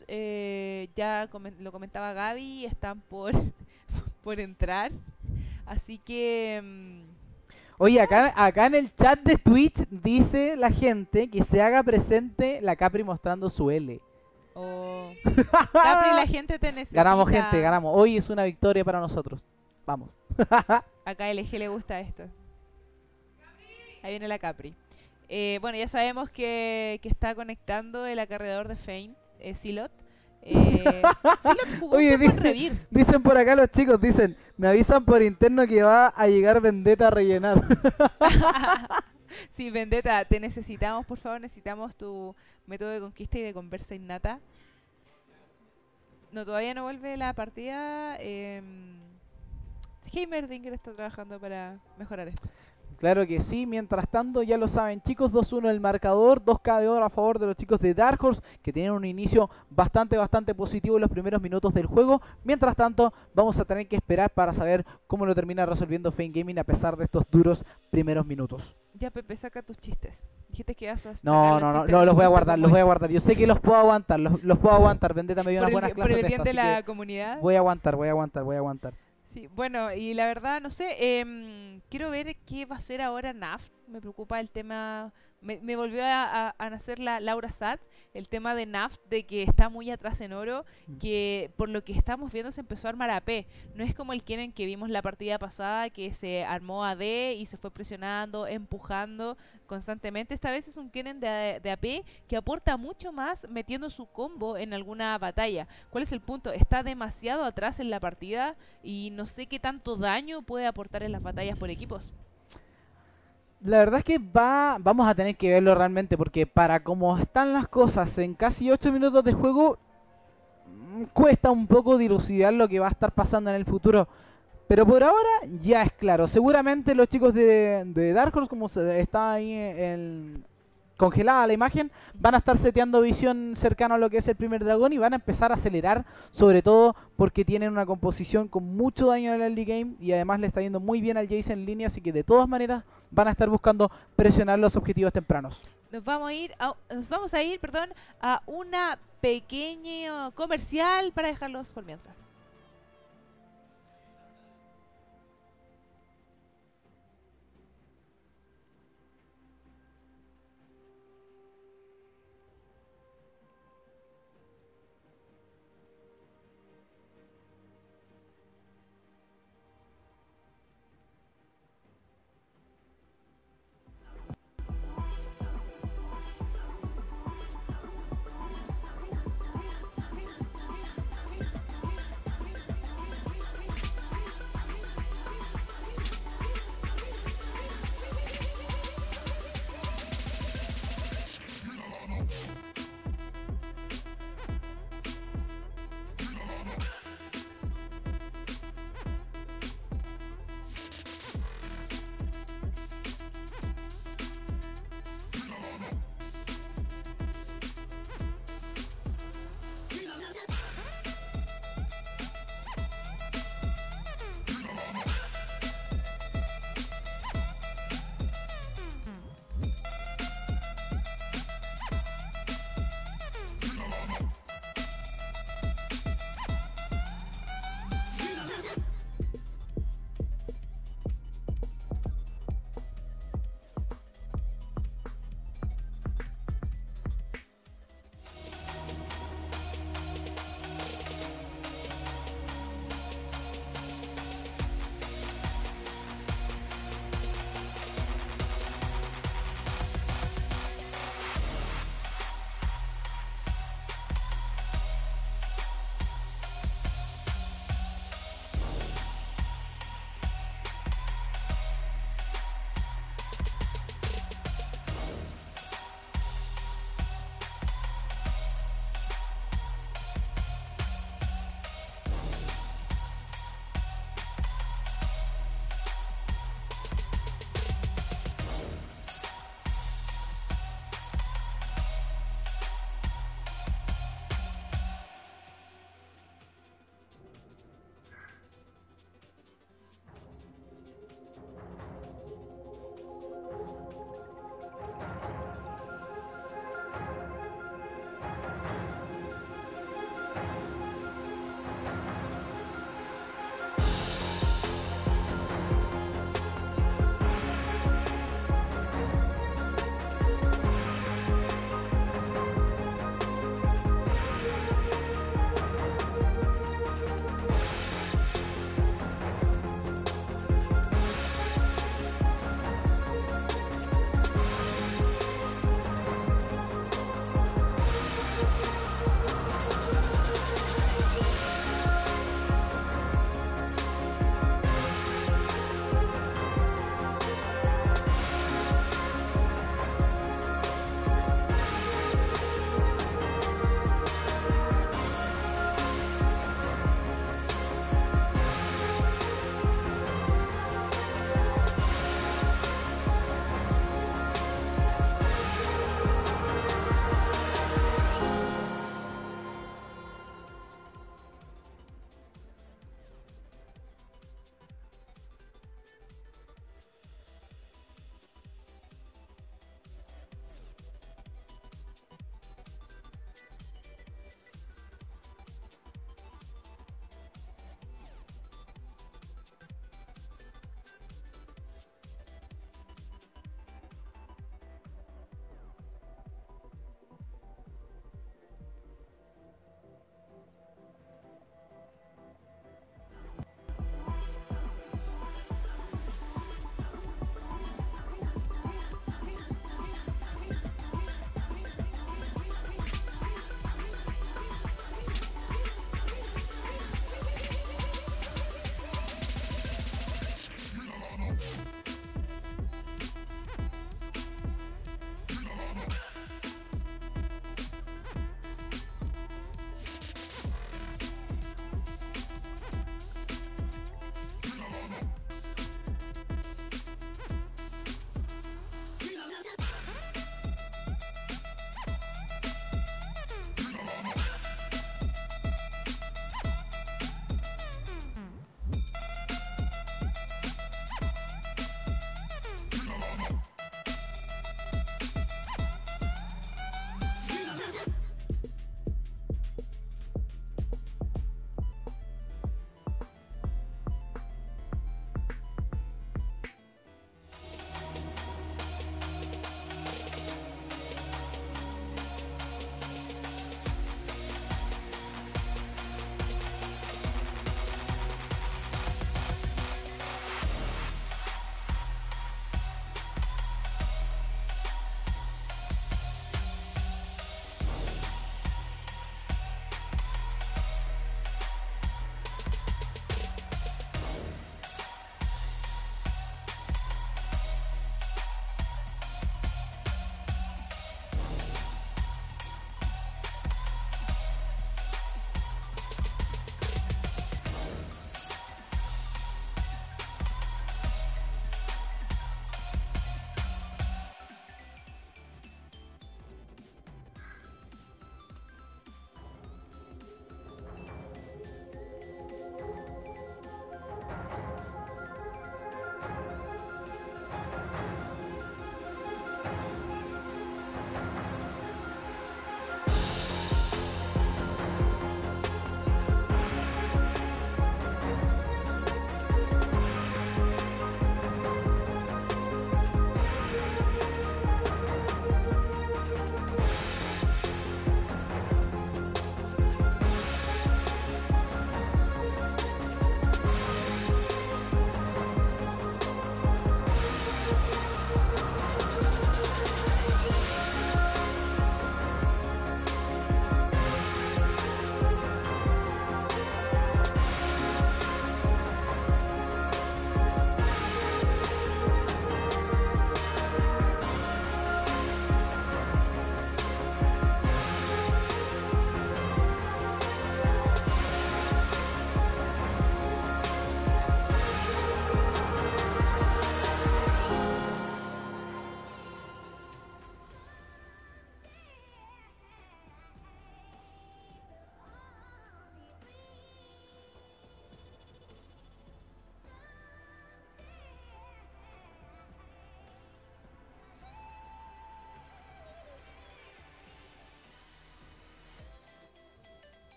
Ya lo comentaba Gaby, están por, por entrar. Así que... oye, acá en el chat de Twitch dice la gente que se haga presente la Capri mostrando su L. Capri, la gente te necesita. Ganamos, gente, ganamos. Hoy es una victoria para nosotros. Vamos. Acá a LG le gusta esto. Ahí viene la Capri. Bueno, ya sabemos que está conectando el acarreador de Fein, Silot. Silot jugó Oye, un poco en Revir. Dicen por acá los chicos, dicen, me avisan por interno que va a llegar Vendetta a rellenar. Sí, Vendetta, te necesitamos, por favor, necesitamos tu método de conquista y de conversa innata. No, todavía no vuelve la partida. Heimerdinger está trabajando para mejorar esto. Claro que sí, mientras tanto ya lo saben chicos, 2-1 el marcador, 2K de oro a favor de los chicos de Dark Horse, que tienen un inicio bastante positivo en los primeros minutos del juego. Mientras tanto vamos a tener que esperar para saber cómo lo termina resolviendo Fein Gaming a pesar de estos duros primeros minutos. Ya, Pepe, saca tus chistes. Dijiste que ibas a No, los voy a guardar, Yo sé que los puedo aguantar, los puedo aguantar. Vendetta me dio unas buenas clases por el bien esto, de así la que comunidad. voy a aguantar. Sí, bueno, y la verdad, no sé, quiero ver qué va a hacer ahora Naft. Me preocupa el tema, me volvió a nacer la Laura Sad, el tema de Naft, de que está muy atrás en oro, que por lo que estamos viendo se empezó a armar AP. No es como el Kennen que vimos la partida pasada, que se armó AD y se fue presionando, empujando constantemente. Esta vez es un Kennen de AP que aporta mucho más metiendo su combo en alguna batalla. ¿Cuál es el punto? Está demasiado atrás en la partida y no sé qué tanto daño puede aportar en las batallas por equipos. La verdad es que vamos a tener que verlo realmente, porque para como están las cosas en casi 8 minutos de juego, cuesta un poco dilucidar lo que va a estar pasando en el futuro. Pero por ahora ya es claro. Seguramente los chicos de Dark Horse, como está ahí congelada la imagen, van a estar seteando visión cercano a lo que es el primer dragón y van a empezar a acelerar, sobre todo porque tienen una composición con mucho daño en el early game y además le está yendo muy bien al Jace en línea, así que de todas maneras van a estar buscando presionar los objetivos tempranos. Nos vamos a ir a una pequeña comercial para dejarlos por mientras.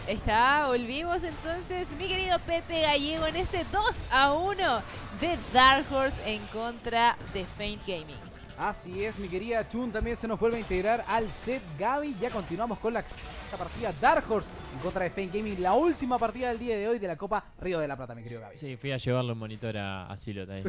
Ahí está, volvimos entonces, mi querido Pepe Gallego, en este 2-1 de Dark Horse en contra de Feint Gaming. Así es, mi querida Chun, también se nos vuelve a integrar al set Gaby. Ya continuamos con esta partida Dark Horse en contra de Feint Gaming, la última partida del día de hoy de la Copa Río de la Plata, mi querido Gaby. Sí, fui a llevarle un monitor a Silot ahí.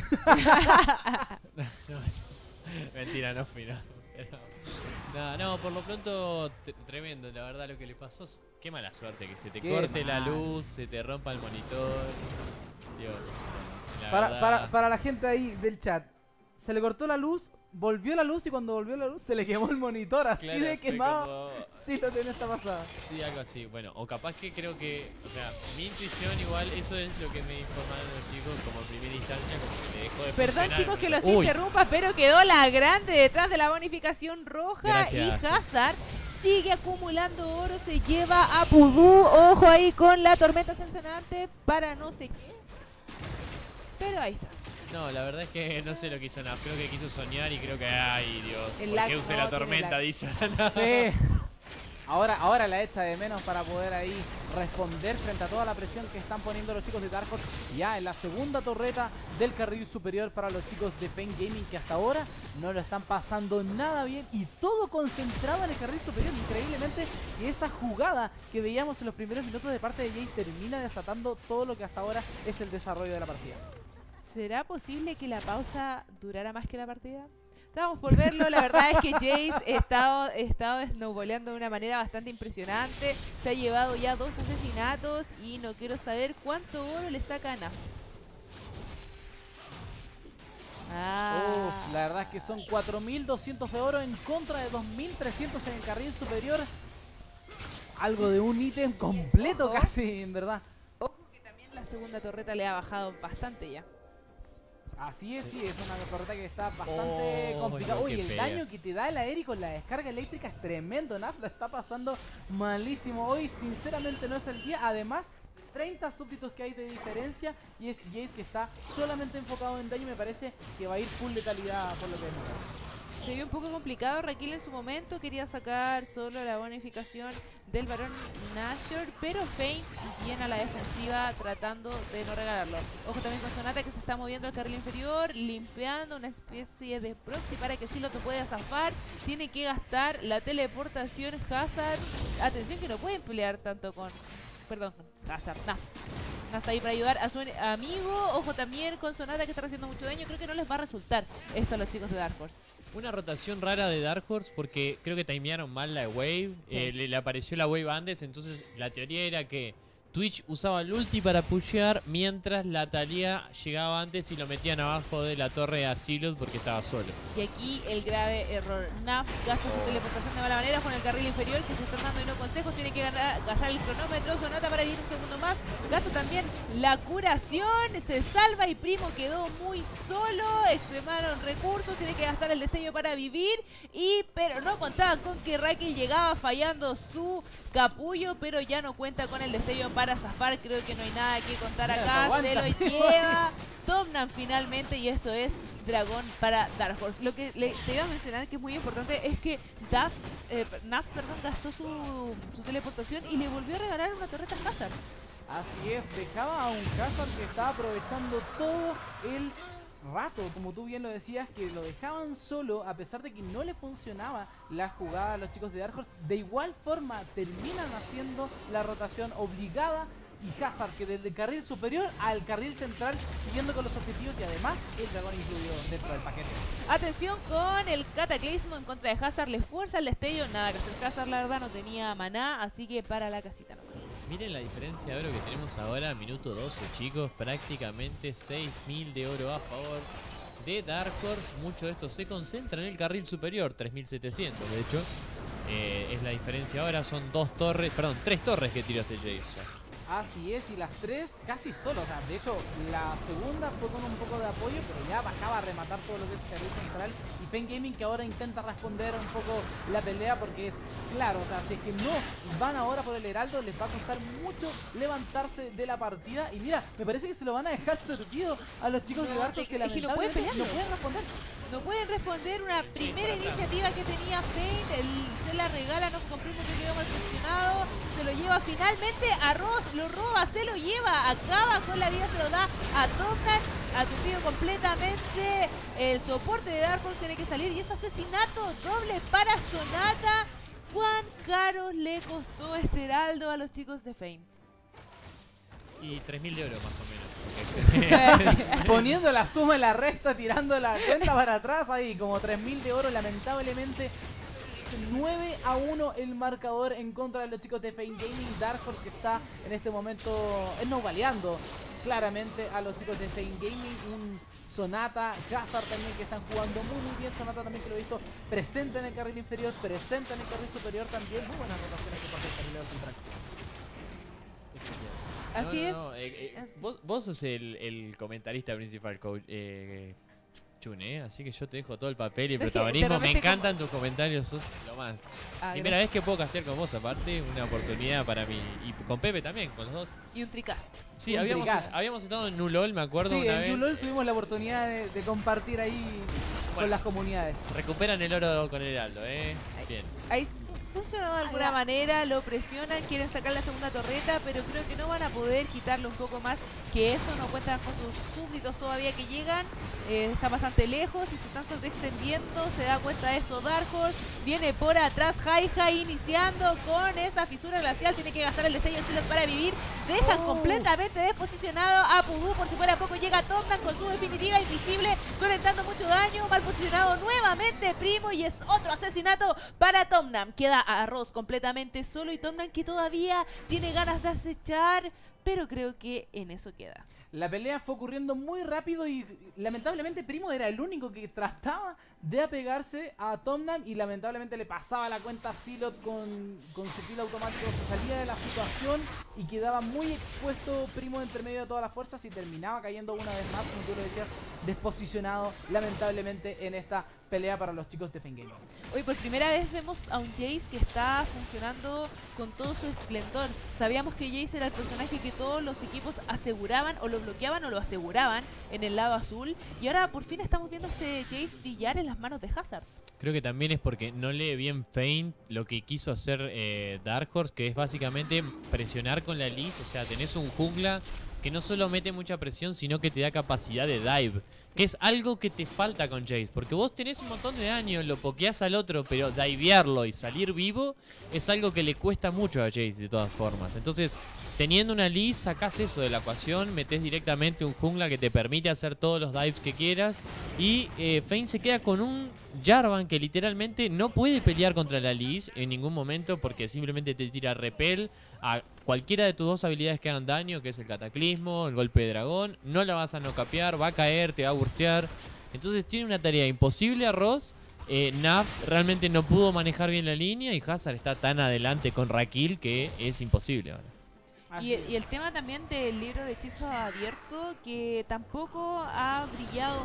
Mentira, no fui, no. No, por lo pronto, tremendo, la verdad lo que le pasó. Qué mala suerte, que se te corte la luz, se te rompa el monitor. Dios. Para la gente ahí del chat, se le cortó la luz, volvió la luz y cuando volvió la luz se le quemó el monitor, así claro, de quemado. Sí, lo tenés esta pasada. Sí, algo así. Bueno, o capaz que creo que, o sea, mi intuición igual, eso es lo que me informaron los chicos como primera instancia, como que le dejó de Perdón funcionar. chicos que los interrumpa, pero quedó la grande detrás de la bonificación roja. Gracias. Y Hazard sigue acumulando oro, se lleva a Pudú. Ojo ahí con la tormenta sancionante para no sé qué. Pero ahí está. No, la verdad es que no sé lo que hizo nada. Creo que quiso soñar y creo que, ay Dios, El ¿por qué use la tormenta? Dice. No. Sí. Ahora la echa de menos para poder ahí responder frente a toda la presión que están poniendo los chicos de Dark Horse. Ya en la segunda torreta del carril superior para los chicos de Feint Gaming, que hasta ahora no lo están pasando nada bien y todo concentrado en el carril superior. Increíblemente, y esa jugada que veíamos en los primeros minutos de parte de Jace termina desatando todo lo que hasta ahora es el desarrollo de la partida. ¿Será posible que la pausa durara más que la partida? Estábamos por verlo, la verdad es que Jace ha estado snowboleando de una manera bastante impresionante. Se ha llevado ya 2 asesinatos y no quiero saber cuánto oro le saca a Naf. La verdad es que son 4.200 de oro en contra de 2.300 en el carril superior. Algo de un ítem completo casi, en verdad. Ojo que también la segunda torreta le ha bajado bastante ya. Así es, sí, es una torreta que está bastante complicada. Uy, el daño que te da el aéreo con la descarga eléctrica es tremendo. Naf la está pasando malísimo. Hoy, sinceramente, no es el día. Además, 30 súbditos que hay de diferencia. Y es Jace que está solamente enfocado en daño. Me parece que va a ir full letalidad por lo que es. Se vio un poco complicado. Raquel en su momento quería sacar solo la bonificación del varón Nashor, pero Feint viene a la defensiva tratando de no regalarlo. Ojo también con Sonata que se está moviendo al carril inferior, limpiando una especie de proxy para que Silot pueda zafar. Tiene que gastar la teleportación Hazard. Atención que no pueden pelear tanto con... Perdón, Hazard, Naf está ahí para ayudar a su amigo. Ojo también con Sonata que está haciendo mucho daño. Creo que no les va a resultar esto a los chicos de Dark Horse. Una rotación rara de Dark Horse porque creo que timearon mal la Wave. Sí. Le apareció la Wave antes, entonces la teoría era que Twitch usaba el ulti para pushear mientras la Talía llegaba antes y lo metían abajo de la torre a Silot porque estaba solo. Y aquí el grave error. Naf gasta su teleportación de mala manera con el carril inferior que se está dando y no consejos. Tiene que gastar el cronómetro. Sonata para ir un segundo más. Gasta también la curación. Se salva y Primo quedó muy solo. Extremaron recursos. Tiene que gastar el destello para vivir. Pero no contaban con que Raquel llegaba fallando su capullo, pero ya no cuenta con el destello para zafar. Creo que no hay nada que contar acá. Se lo lleva Tomnan finalmente y esto es dragón para Dark Horse. Lo que te iba a mencionar que es muy importante es que Naf gastó su teleportación y le volvió a regalar una torreta a Hazard. Así es, dejaba a un Hazard que estaba aprovechando todo el rato, como tú bien lo decías, que lo dejaban solo a pesar de que no le funcionaba la jugada a los chicos de Dark Horse. De igual forma terminan haciendo la rotación obligada y Hazard que desde el carril superior al carril central siguiendo con los objetivos y además el dragón incluido dentro del paquete. Atención con el cataclismo en contra de Hazard, le fuerza el destello, nada que hacer. Hazard la verdad no tenía maná, así que para la casita nomás. Miren la diferencia de oro que tenemos ahora, minuto 12 chicos, prácticamente 6.000 de oro a favor de Dark Horse. Mucho de esto se concentra en el carril superior, 3.700 de hecho. Es la diferencia ahora, son 3 torres que tiró este Jace. Así es, y las 3 casi solo, o sea, de hecho la segunda fue con un poco de apoyo, pero ya bajaba a rematar todo lo que es el carril central. Y Feint Gaming que ahora intenta responder un poco la pelea porque es claro, o sea, si es que no van ahora por el heraldo les va a costar mucho levantarse de la partida. Y mira, me parece que se lo van a dejar servido a los chicos de Dark Horse que lamentablemente no pueden responder. No pueden responder una primera iniciativa que tenía Fein. Se la regala, no comprende que quedó mal posicionado. Se lo lleva finalmente a Ross, lo roba, se lo lleva, acaba con la vida, se lo da a Tomnan. Aturdido completamente. El soporte de Dark Horse tiene que salir y es asesinato doble para Sonata. ¿Cuán caro le costó este heraldo a los chicos de Fein? Y 3.000 de oro más o menos. Poniendo la suma en la resta, tirando la cuenta para atrás, ahí como 3.000 de oro, lamentablemente 9-1 el marcador en contra de los chicos de Fein Gaming. Dark Horse que está en este momento snowballeando claramente a los chicos de Fein Gaming. Un Sonata, Hazard también que están jugando muy bien. Sonata también que lo hizo presente en el carril inferior, presente en el carril superior también. Muy buenas rotaciones por parte del carrilero central. Así es. Vos sos el comentarista principal, coach. Chun, así que yo te dejo todo el papel y el protagonismo. Me encantan tus comentarios, sos lo más. Primera vez que puedo castear con vos, aparte, una oportunidad para mí. Y con Pepe también, con los dos. Y un tricast. Sí, habíamos estado en Nulol, me acuerdo Sí, una vez. en Nulol tuvimos la oportunidad de compartir ahí con las comunidades. Recuperan el oro con el heraldo, Bien. Ahí funcionó de alguna manera, lo presionan, quieren sacar la segunda torreta, pero creo que no van a poder quitarlo un poco más que eso. No cuentan con sus súbditos todavía que llegan, está bastante lejos y se están sobreextendiendo. Se da cuenta de esto Dark Horse, viene por atrás Jaija iniciando con esa fisura glacial, tiene que gastar el destello Silas para vivir. Dejan completamente desposicionado a Pudú, por si fuera poco llega Tomnan con su definitiva invisible, conectando mucho daño. Mal posicionado nuevamente Primo y es otro asesinato para Tomnan. Queda a Ross completamente solo y Tomnan que todavía tiene ganas de acechar, pero creo que en eso queda. La pelea fue ocurriendo muy rápido y lamentablemente Primo era el único que trataba de apegarse a Tomnan y lamentablemente le pasaba la cuenta a Silot con su kill automático, se salía de la situación y quedaba muy expuesto Primo entre medio de todas las fuerzas y terminaba cayendo una vez más, como tú lo decías, desposicionado lamentablemente en esta pelea para los chicos de Fein Gaming. Hoy por primera vez vemos a un Jace que está funcionando con todo su esplendor. Sabíamos que Jace era el personaje que todos los equipos aseguraban o lo bloqueaban o lo aseguraban en el lado azul y ahora por fin estamos viendo a este Jace brillar en las manos de Hazard. Creo que también es porque no lee bien Fein lo que quiso hacer Dark Horse, que es básicamente presionar con la Liz. O sea, tenés un jungla que no solo mete mucha presión, sino que te da capacidad de dive. Que es algo que te falta con Jace, porque vos tenés un montón de daño, lo pokeás al otro, pero divearlo y salir vivo es algo que le cuesta mucho a Jace de todas formas. Entonces, teniendo una Liz, sacás eso de la ecuación, metés directamente un jungla que te permite hacer todos los dives que quieras. Y Fein se queda con un Jarvan que literalmente no puede pelear contra la Liz en ningún momento porque simplemente te tira repel a cualquiera de tus dos habilidades que hagan daño, que es el cataclismo, el golpe de dragón. No la vas a nocapear, va a caer, te va a burstear. Entonces tiene una tarea imposible a Ross. Naf realmente no pudo manejar bien la línea y Hazard está tan adelante con Rakil que es imposible ahora. Y el tema también del libro de hechizo abierto, que tampoco ha brillado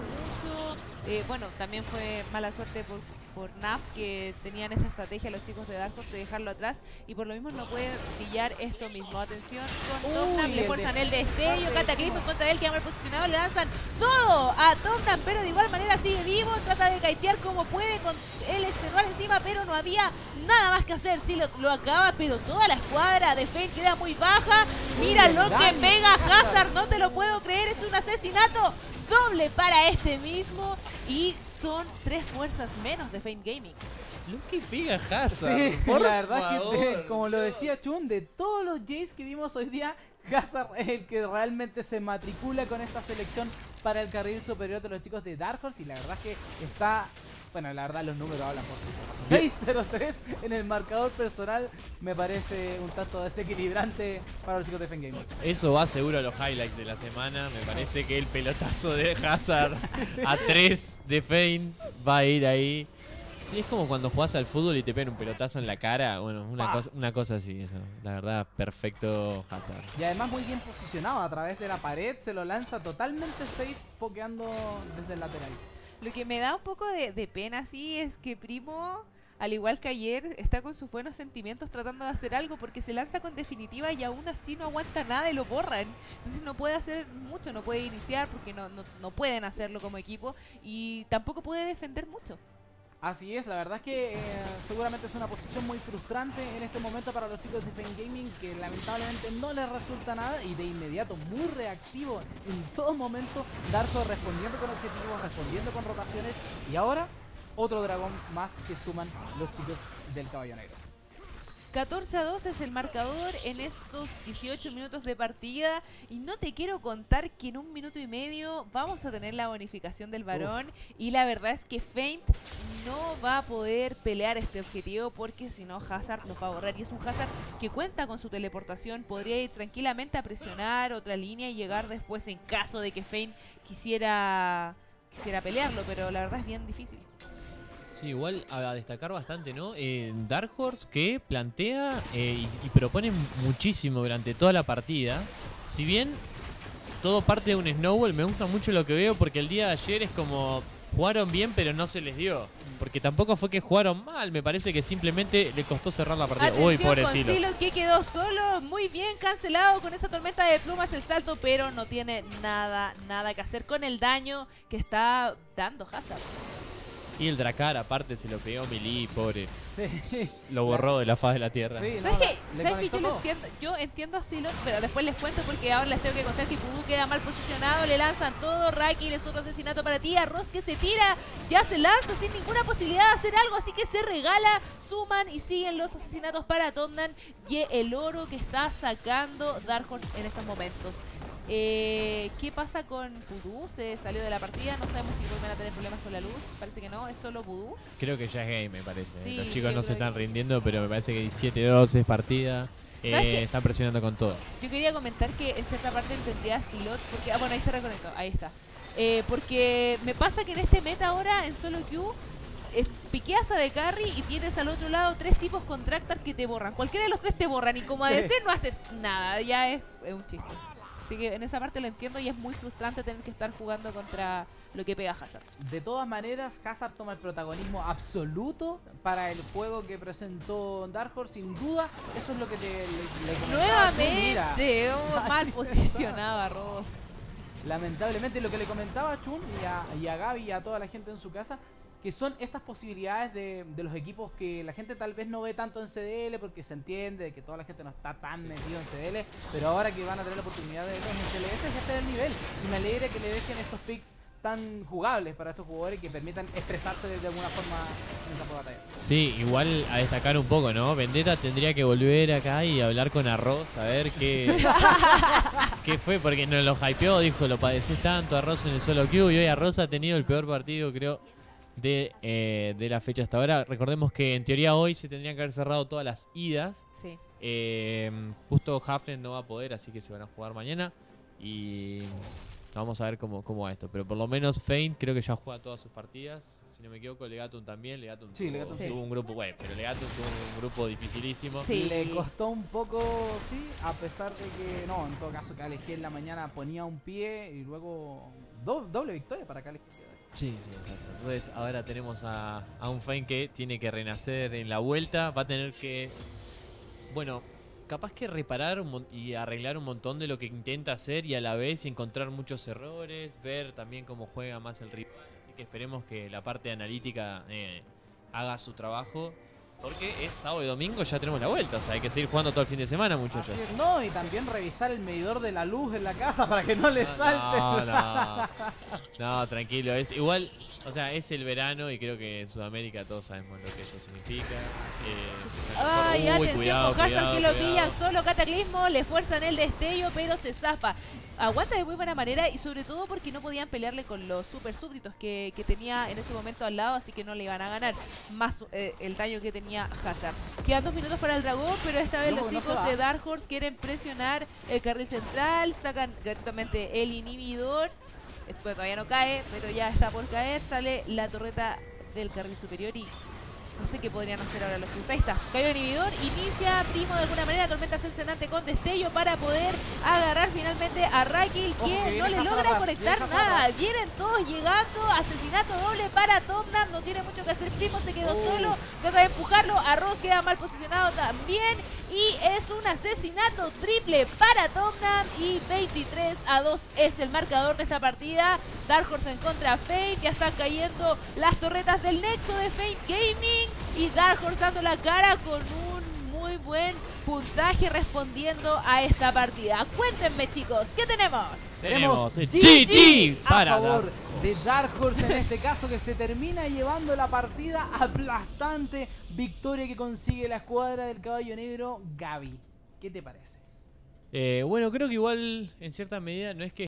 mucho. Bueno, también fue mala suerte por Naf, que tenían esa estrategia los chicos de Dark Horse de dejarlo atrás. Y por lo mismo no puede brillar esto mismo. Atención con Tomnan, le forzan el destello, cataclismo en contra de él, que mal posicionado, le lanzan todo a Tomnan, pero de igual manera sigue vivo, trata de kitear como puede con el extenuar encima, pero no había nada más que hacer. Sí, lo acaba, pero toda la escuadra de Fein queda muy baja. Mira lo que pega Hazard, no te lo puedo creer, es un asesinato doble para este mismo y son 3 fuerzas menos de Fein Gaming. Lo que pega Hazard, Sí, por la verdad favor. que, como lo decía Chun, de todos los Jays que vimos hoy día, Hazard es el que realmente se matricula con esta selección para el carril superior de los chicos de Dark Horse y la verdad que está... Bueno, la verdad los números hablan por sí. 6-0-3 en el marcador personal me parece un tanto desequilibrante para los chicos de Fein Gaming. Eso va seguro a los highlights de la semana. Me parece que el pelotazo de Hazard a 3 de Fein va a ir ahí. Sí, es como cuando jugás al fútbol y te pegan un pelotazo en la cara. Bueno, una cosa así, eso. La verdad, perfecto Hazard. Y además muy bien posicionado a través de la pared, se lo lanza totalmente safe, pokeando desde el lateral. Lo que me da un poco de pena, sí, es que Primo al igual que ayer, está con sus buenos sentimientos tratando de hacer algo porque se lanza con definitiva y aún así no aguanta nada y lo borran. Entonces no puede hacer mucho, no puede iniciar porque no pueden hacerlo como equipo y tampoco puede defender mucho. Así es, la verdad es que seguramente es una posición muy frustrante en este momento para los chicos de Fame Gaming, que lamentablemente no les resulta nada y de inmediato muy reactivo en todo momento, Darko respondiendo con objetivos, respondiendo con rotaciones y ahora otro dragón más que suman los chicos del Caballo Negro. 14-2 es el marcador en estos 18 minutos de partida y no te quiero contar que en 1 minuto y medio vamos a tener la bonificación del varón y la verdad es que Feint no va a poder pelear este objetivo porque si no Hazard lo va a borrar y es un Hazard que cuenta con su teleportación, podría ir tranquilamente a presionar otra línea y llegar después en caso de que Feint quisiera pelearlo, pero la verdad es bien difícil. Sí, igual a destacar bastante, ¿no? Dark Horse que plantea y propone muchísimo durante toda la partida. Si bien todo parte de un snowball, me gusta mucho lo que veo porque el día de ayer es como jugaron bien pero no se les dio. Porque tampoco fue que jugaron mal, me parece que simplemente le costó cerrar la partida. Atención, uy, pobrecito. Con que quedó solo, muy bien cancelado con esa tormenta de plumas el salto, pero no tiene nada que hacer con el daño que está dando Hazard. Y el Dracar aparte se lo pegó Melee, pobre. Sí. Lo borró de la faz de la tierra. Sí, ¿Sabes qué? le ¿Sabes qué? conectó todo. Yo entiendo a Silot, pero después les cuento porque ahora les tengo que contar que Pudú queda mal posicionado, le lanzan todo, Raki es otro asesinato para ti, Arroz que se tira, ya se lanza sin ninguna posibilidad de hacer algo, así que se regala, suman y siguen los asesinatos para Tomnan y el oro que está sacando Dark Horse en estos momentos. ¿Qué pasa con Pudú? Se salió de la partida, no sabemos si vuelven a tener problemas con la luz, parece que no, es solo Pudú. Creo que ya es game, me parece. Sí, Los chicos yo no se creo están que- rindiendo, pero me parece que 17-2 es partida. ¿Sabes qué? Están presionando con todo. Yo quería comentar que en cierta parte entendía a Silot, porque, bueno, ahí se reconectó, ahí está. Porque me pasa que en este meta ahora, en solo queue, piqueas a de carry y tienes al otro lado 3 tipos con Tractar que te borran. Cualquiera de los 3 te borran y como ADC no haces nada, ya es un chiste. Así que en esa parte lo entiendo y es muy frustrante tener que estar jugando contra lo que pega Hazard. De todas maneras, Hazard toma el protagonismo absoluto para el juego que presentó Dark Horse, sin duda. Eso es lo que le comentaba. Nuevamente, Mira, mal posicionado Arroz. lamentablemente lo que le comentaba a Chun y a Gaby y a toda la gente en su casa, que son estas posibilidades de los equipos que la gente tal vez no ve tanto en CDL porque se entiende que toda la gente no está tan metido en CDL, pero ahora que van a tener la oportunidad de verlos en CLS ya está el nivel y me alegra que le dejen estos picks tan jugables para estos jugadores que permitan expresarse de alguna forma en esa batalla. Sí, igual a destacar un poco, ¿no? Vendetta tendría que volver acá y hablar con Arroz, a ver qué, qué fue, porque nos lo hypeó, dijo, lo padecés tanto Arroz en el solo queue y hoy Arroz ha tenido el peor partido, creo, de la fecha hasta ahora. Recordemos que en teoría hoy se tendrían que haber cerrado todas las idas. Sí. Justo Hafren no va a poder, así que se van a jugar mañana. Y vamos a ver cómo va esto. Pero por lo menos Feint creo que ya juega todas sus partidas. Si no me equivoco, Legatum también. Legatum Sí, tuvo, Legatum sí. tuvo un grupo, bueno, pero Legatum tuvo un grupo dificilísimo. Sí. Le costó un poco, sí, a pesar de que, no, en todo caso, KLG en la mañana ponía un pie y luego doble victoria para KLG. Sí, exacto. Entonces ahora tenemos a un Feint que tiene que renacer en la vuelta. Va a tener que, bueno, capaz que reparar y arreglar un montón de lo que intenta hacer y a la vez encontrar muchos errores, ver también cómo juega más el rival. Así que esperemos que la parte analítica haga su trabajo. Porque es sábado y domingo, ya tenemos la vuelta. O sea, hay que seguir jugando todo el fin de semana, muchachos. Así es, no, y también revisar el medidor de la luz en la casa para que no le salte. No, tranquilo. Es igual, o sea, es el verano y creo que en Sudamérica todos sabemos lo que eso significa. Ay, atención cuidado, con Hazard cuidado, que lo cuidado. pillan solo Cataclismo, le fuerzan el destello, pero se zafa. Aguanta de muy buena manera y sobre todo porque no podían pelearle con los super súbditos que tenía en ese momento al lado, así que no le iban a ganar. Más el daño que tenía Hazard. Quedan 2 minutos para el dragón, pero esta vez No, los no se chicos va. de Dark Horse quieren presionar el carril central, sacan gratuitamente el inhibidor. Bueno, todavía no cae, pero ya está por caer. Sale la torreta del carril superior y No sé qué podrían hacer ahora los Chiefs. Ahí está. Cayó el inhibidor. Inicia Primo de alguna manera. Tormenta cercenante con destello para poder agarrar finalmente a Raquel, quien no le logra conectar nada. Vienen todos llegando. Asesinato doble para Tomnam. No tiene mucho que hacer. Primo se quedó solo. Trata de empujarlo. Arroz queda mal posicionado también. Y es un asesinato triple para Tomnam. Y 23-2 es el marcador de esta partida. Dark Horse en contra Fate. Ya están cayendo las torretas del nexo de Fate Gaming. Y Dark Horse dando la cara con un muy buen puntaje respondiendo a esta partida. Cuéntenme, chicos, ¿qué tenemos? Tenemos el GG a para favor de Dark Horse en este caso, que se termina llevando la partida. Aplastante victoria que consigue la escuadra del Caballo Negro. Gaby, ¿qué te parece? Bueno, creo que igual en cierta medida no es que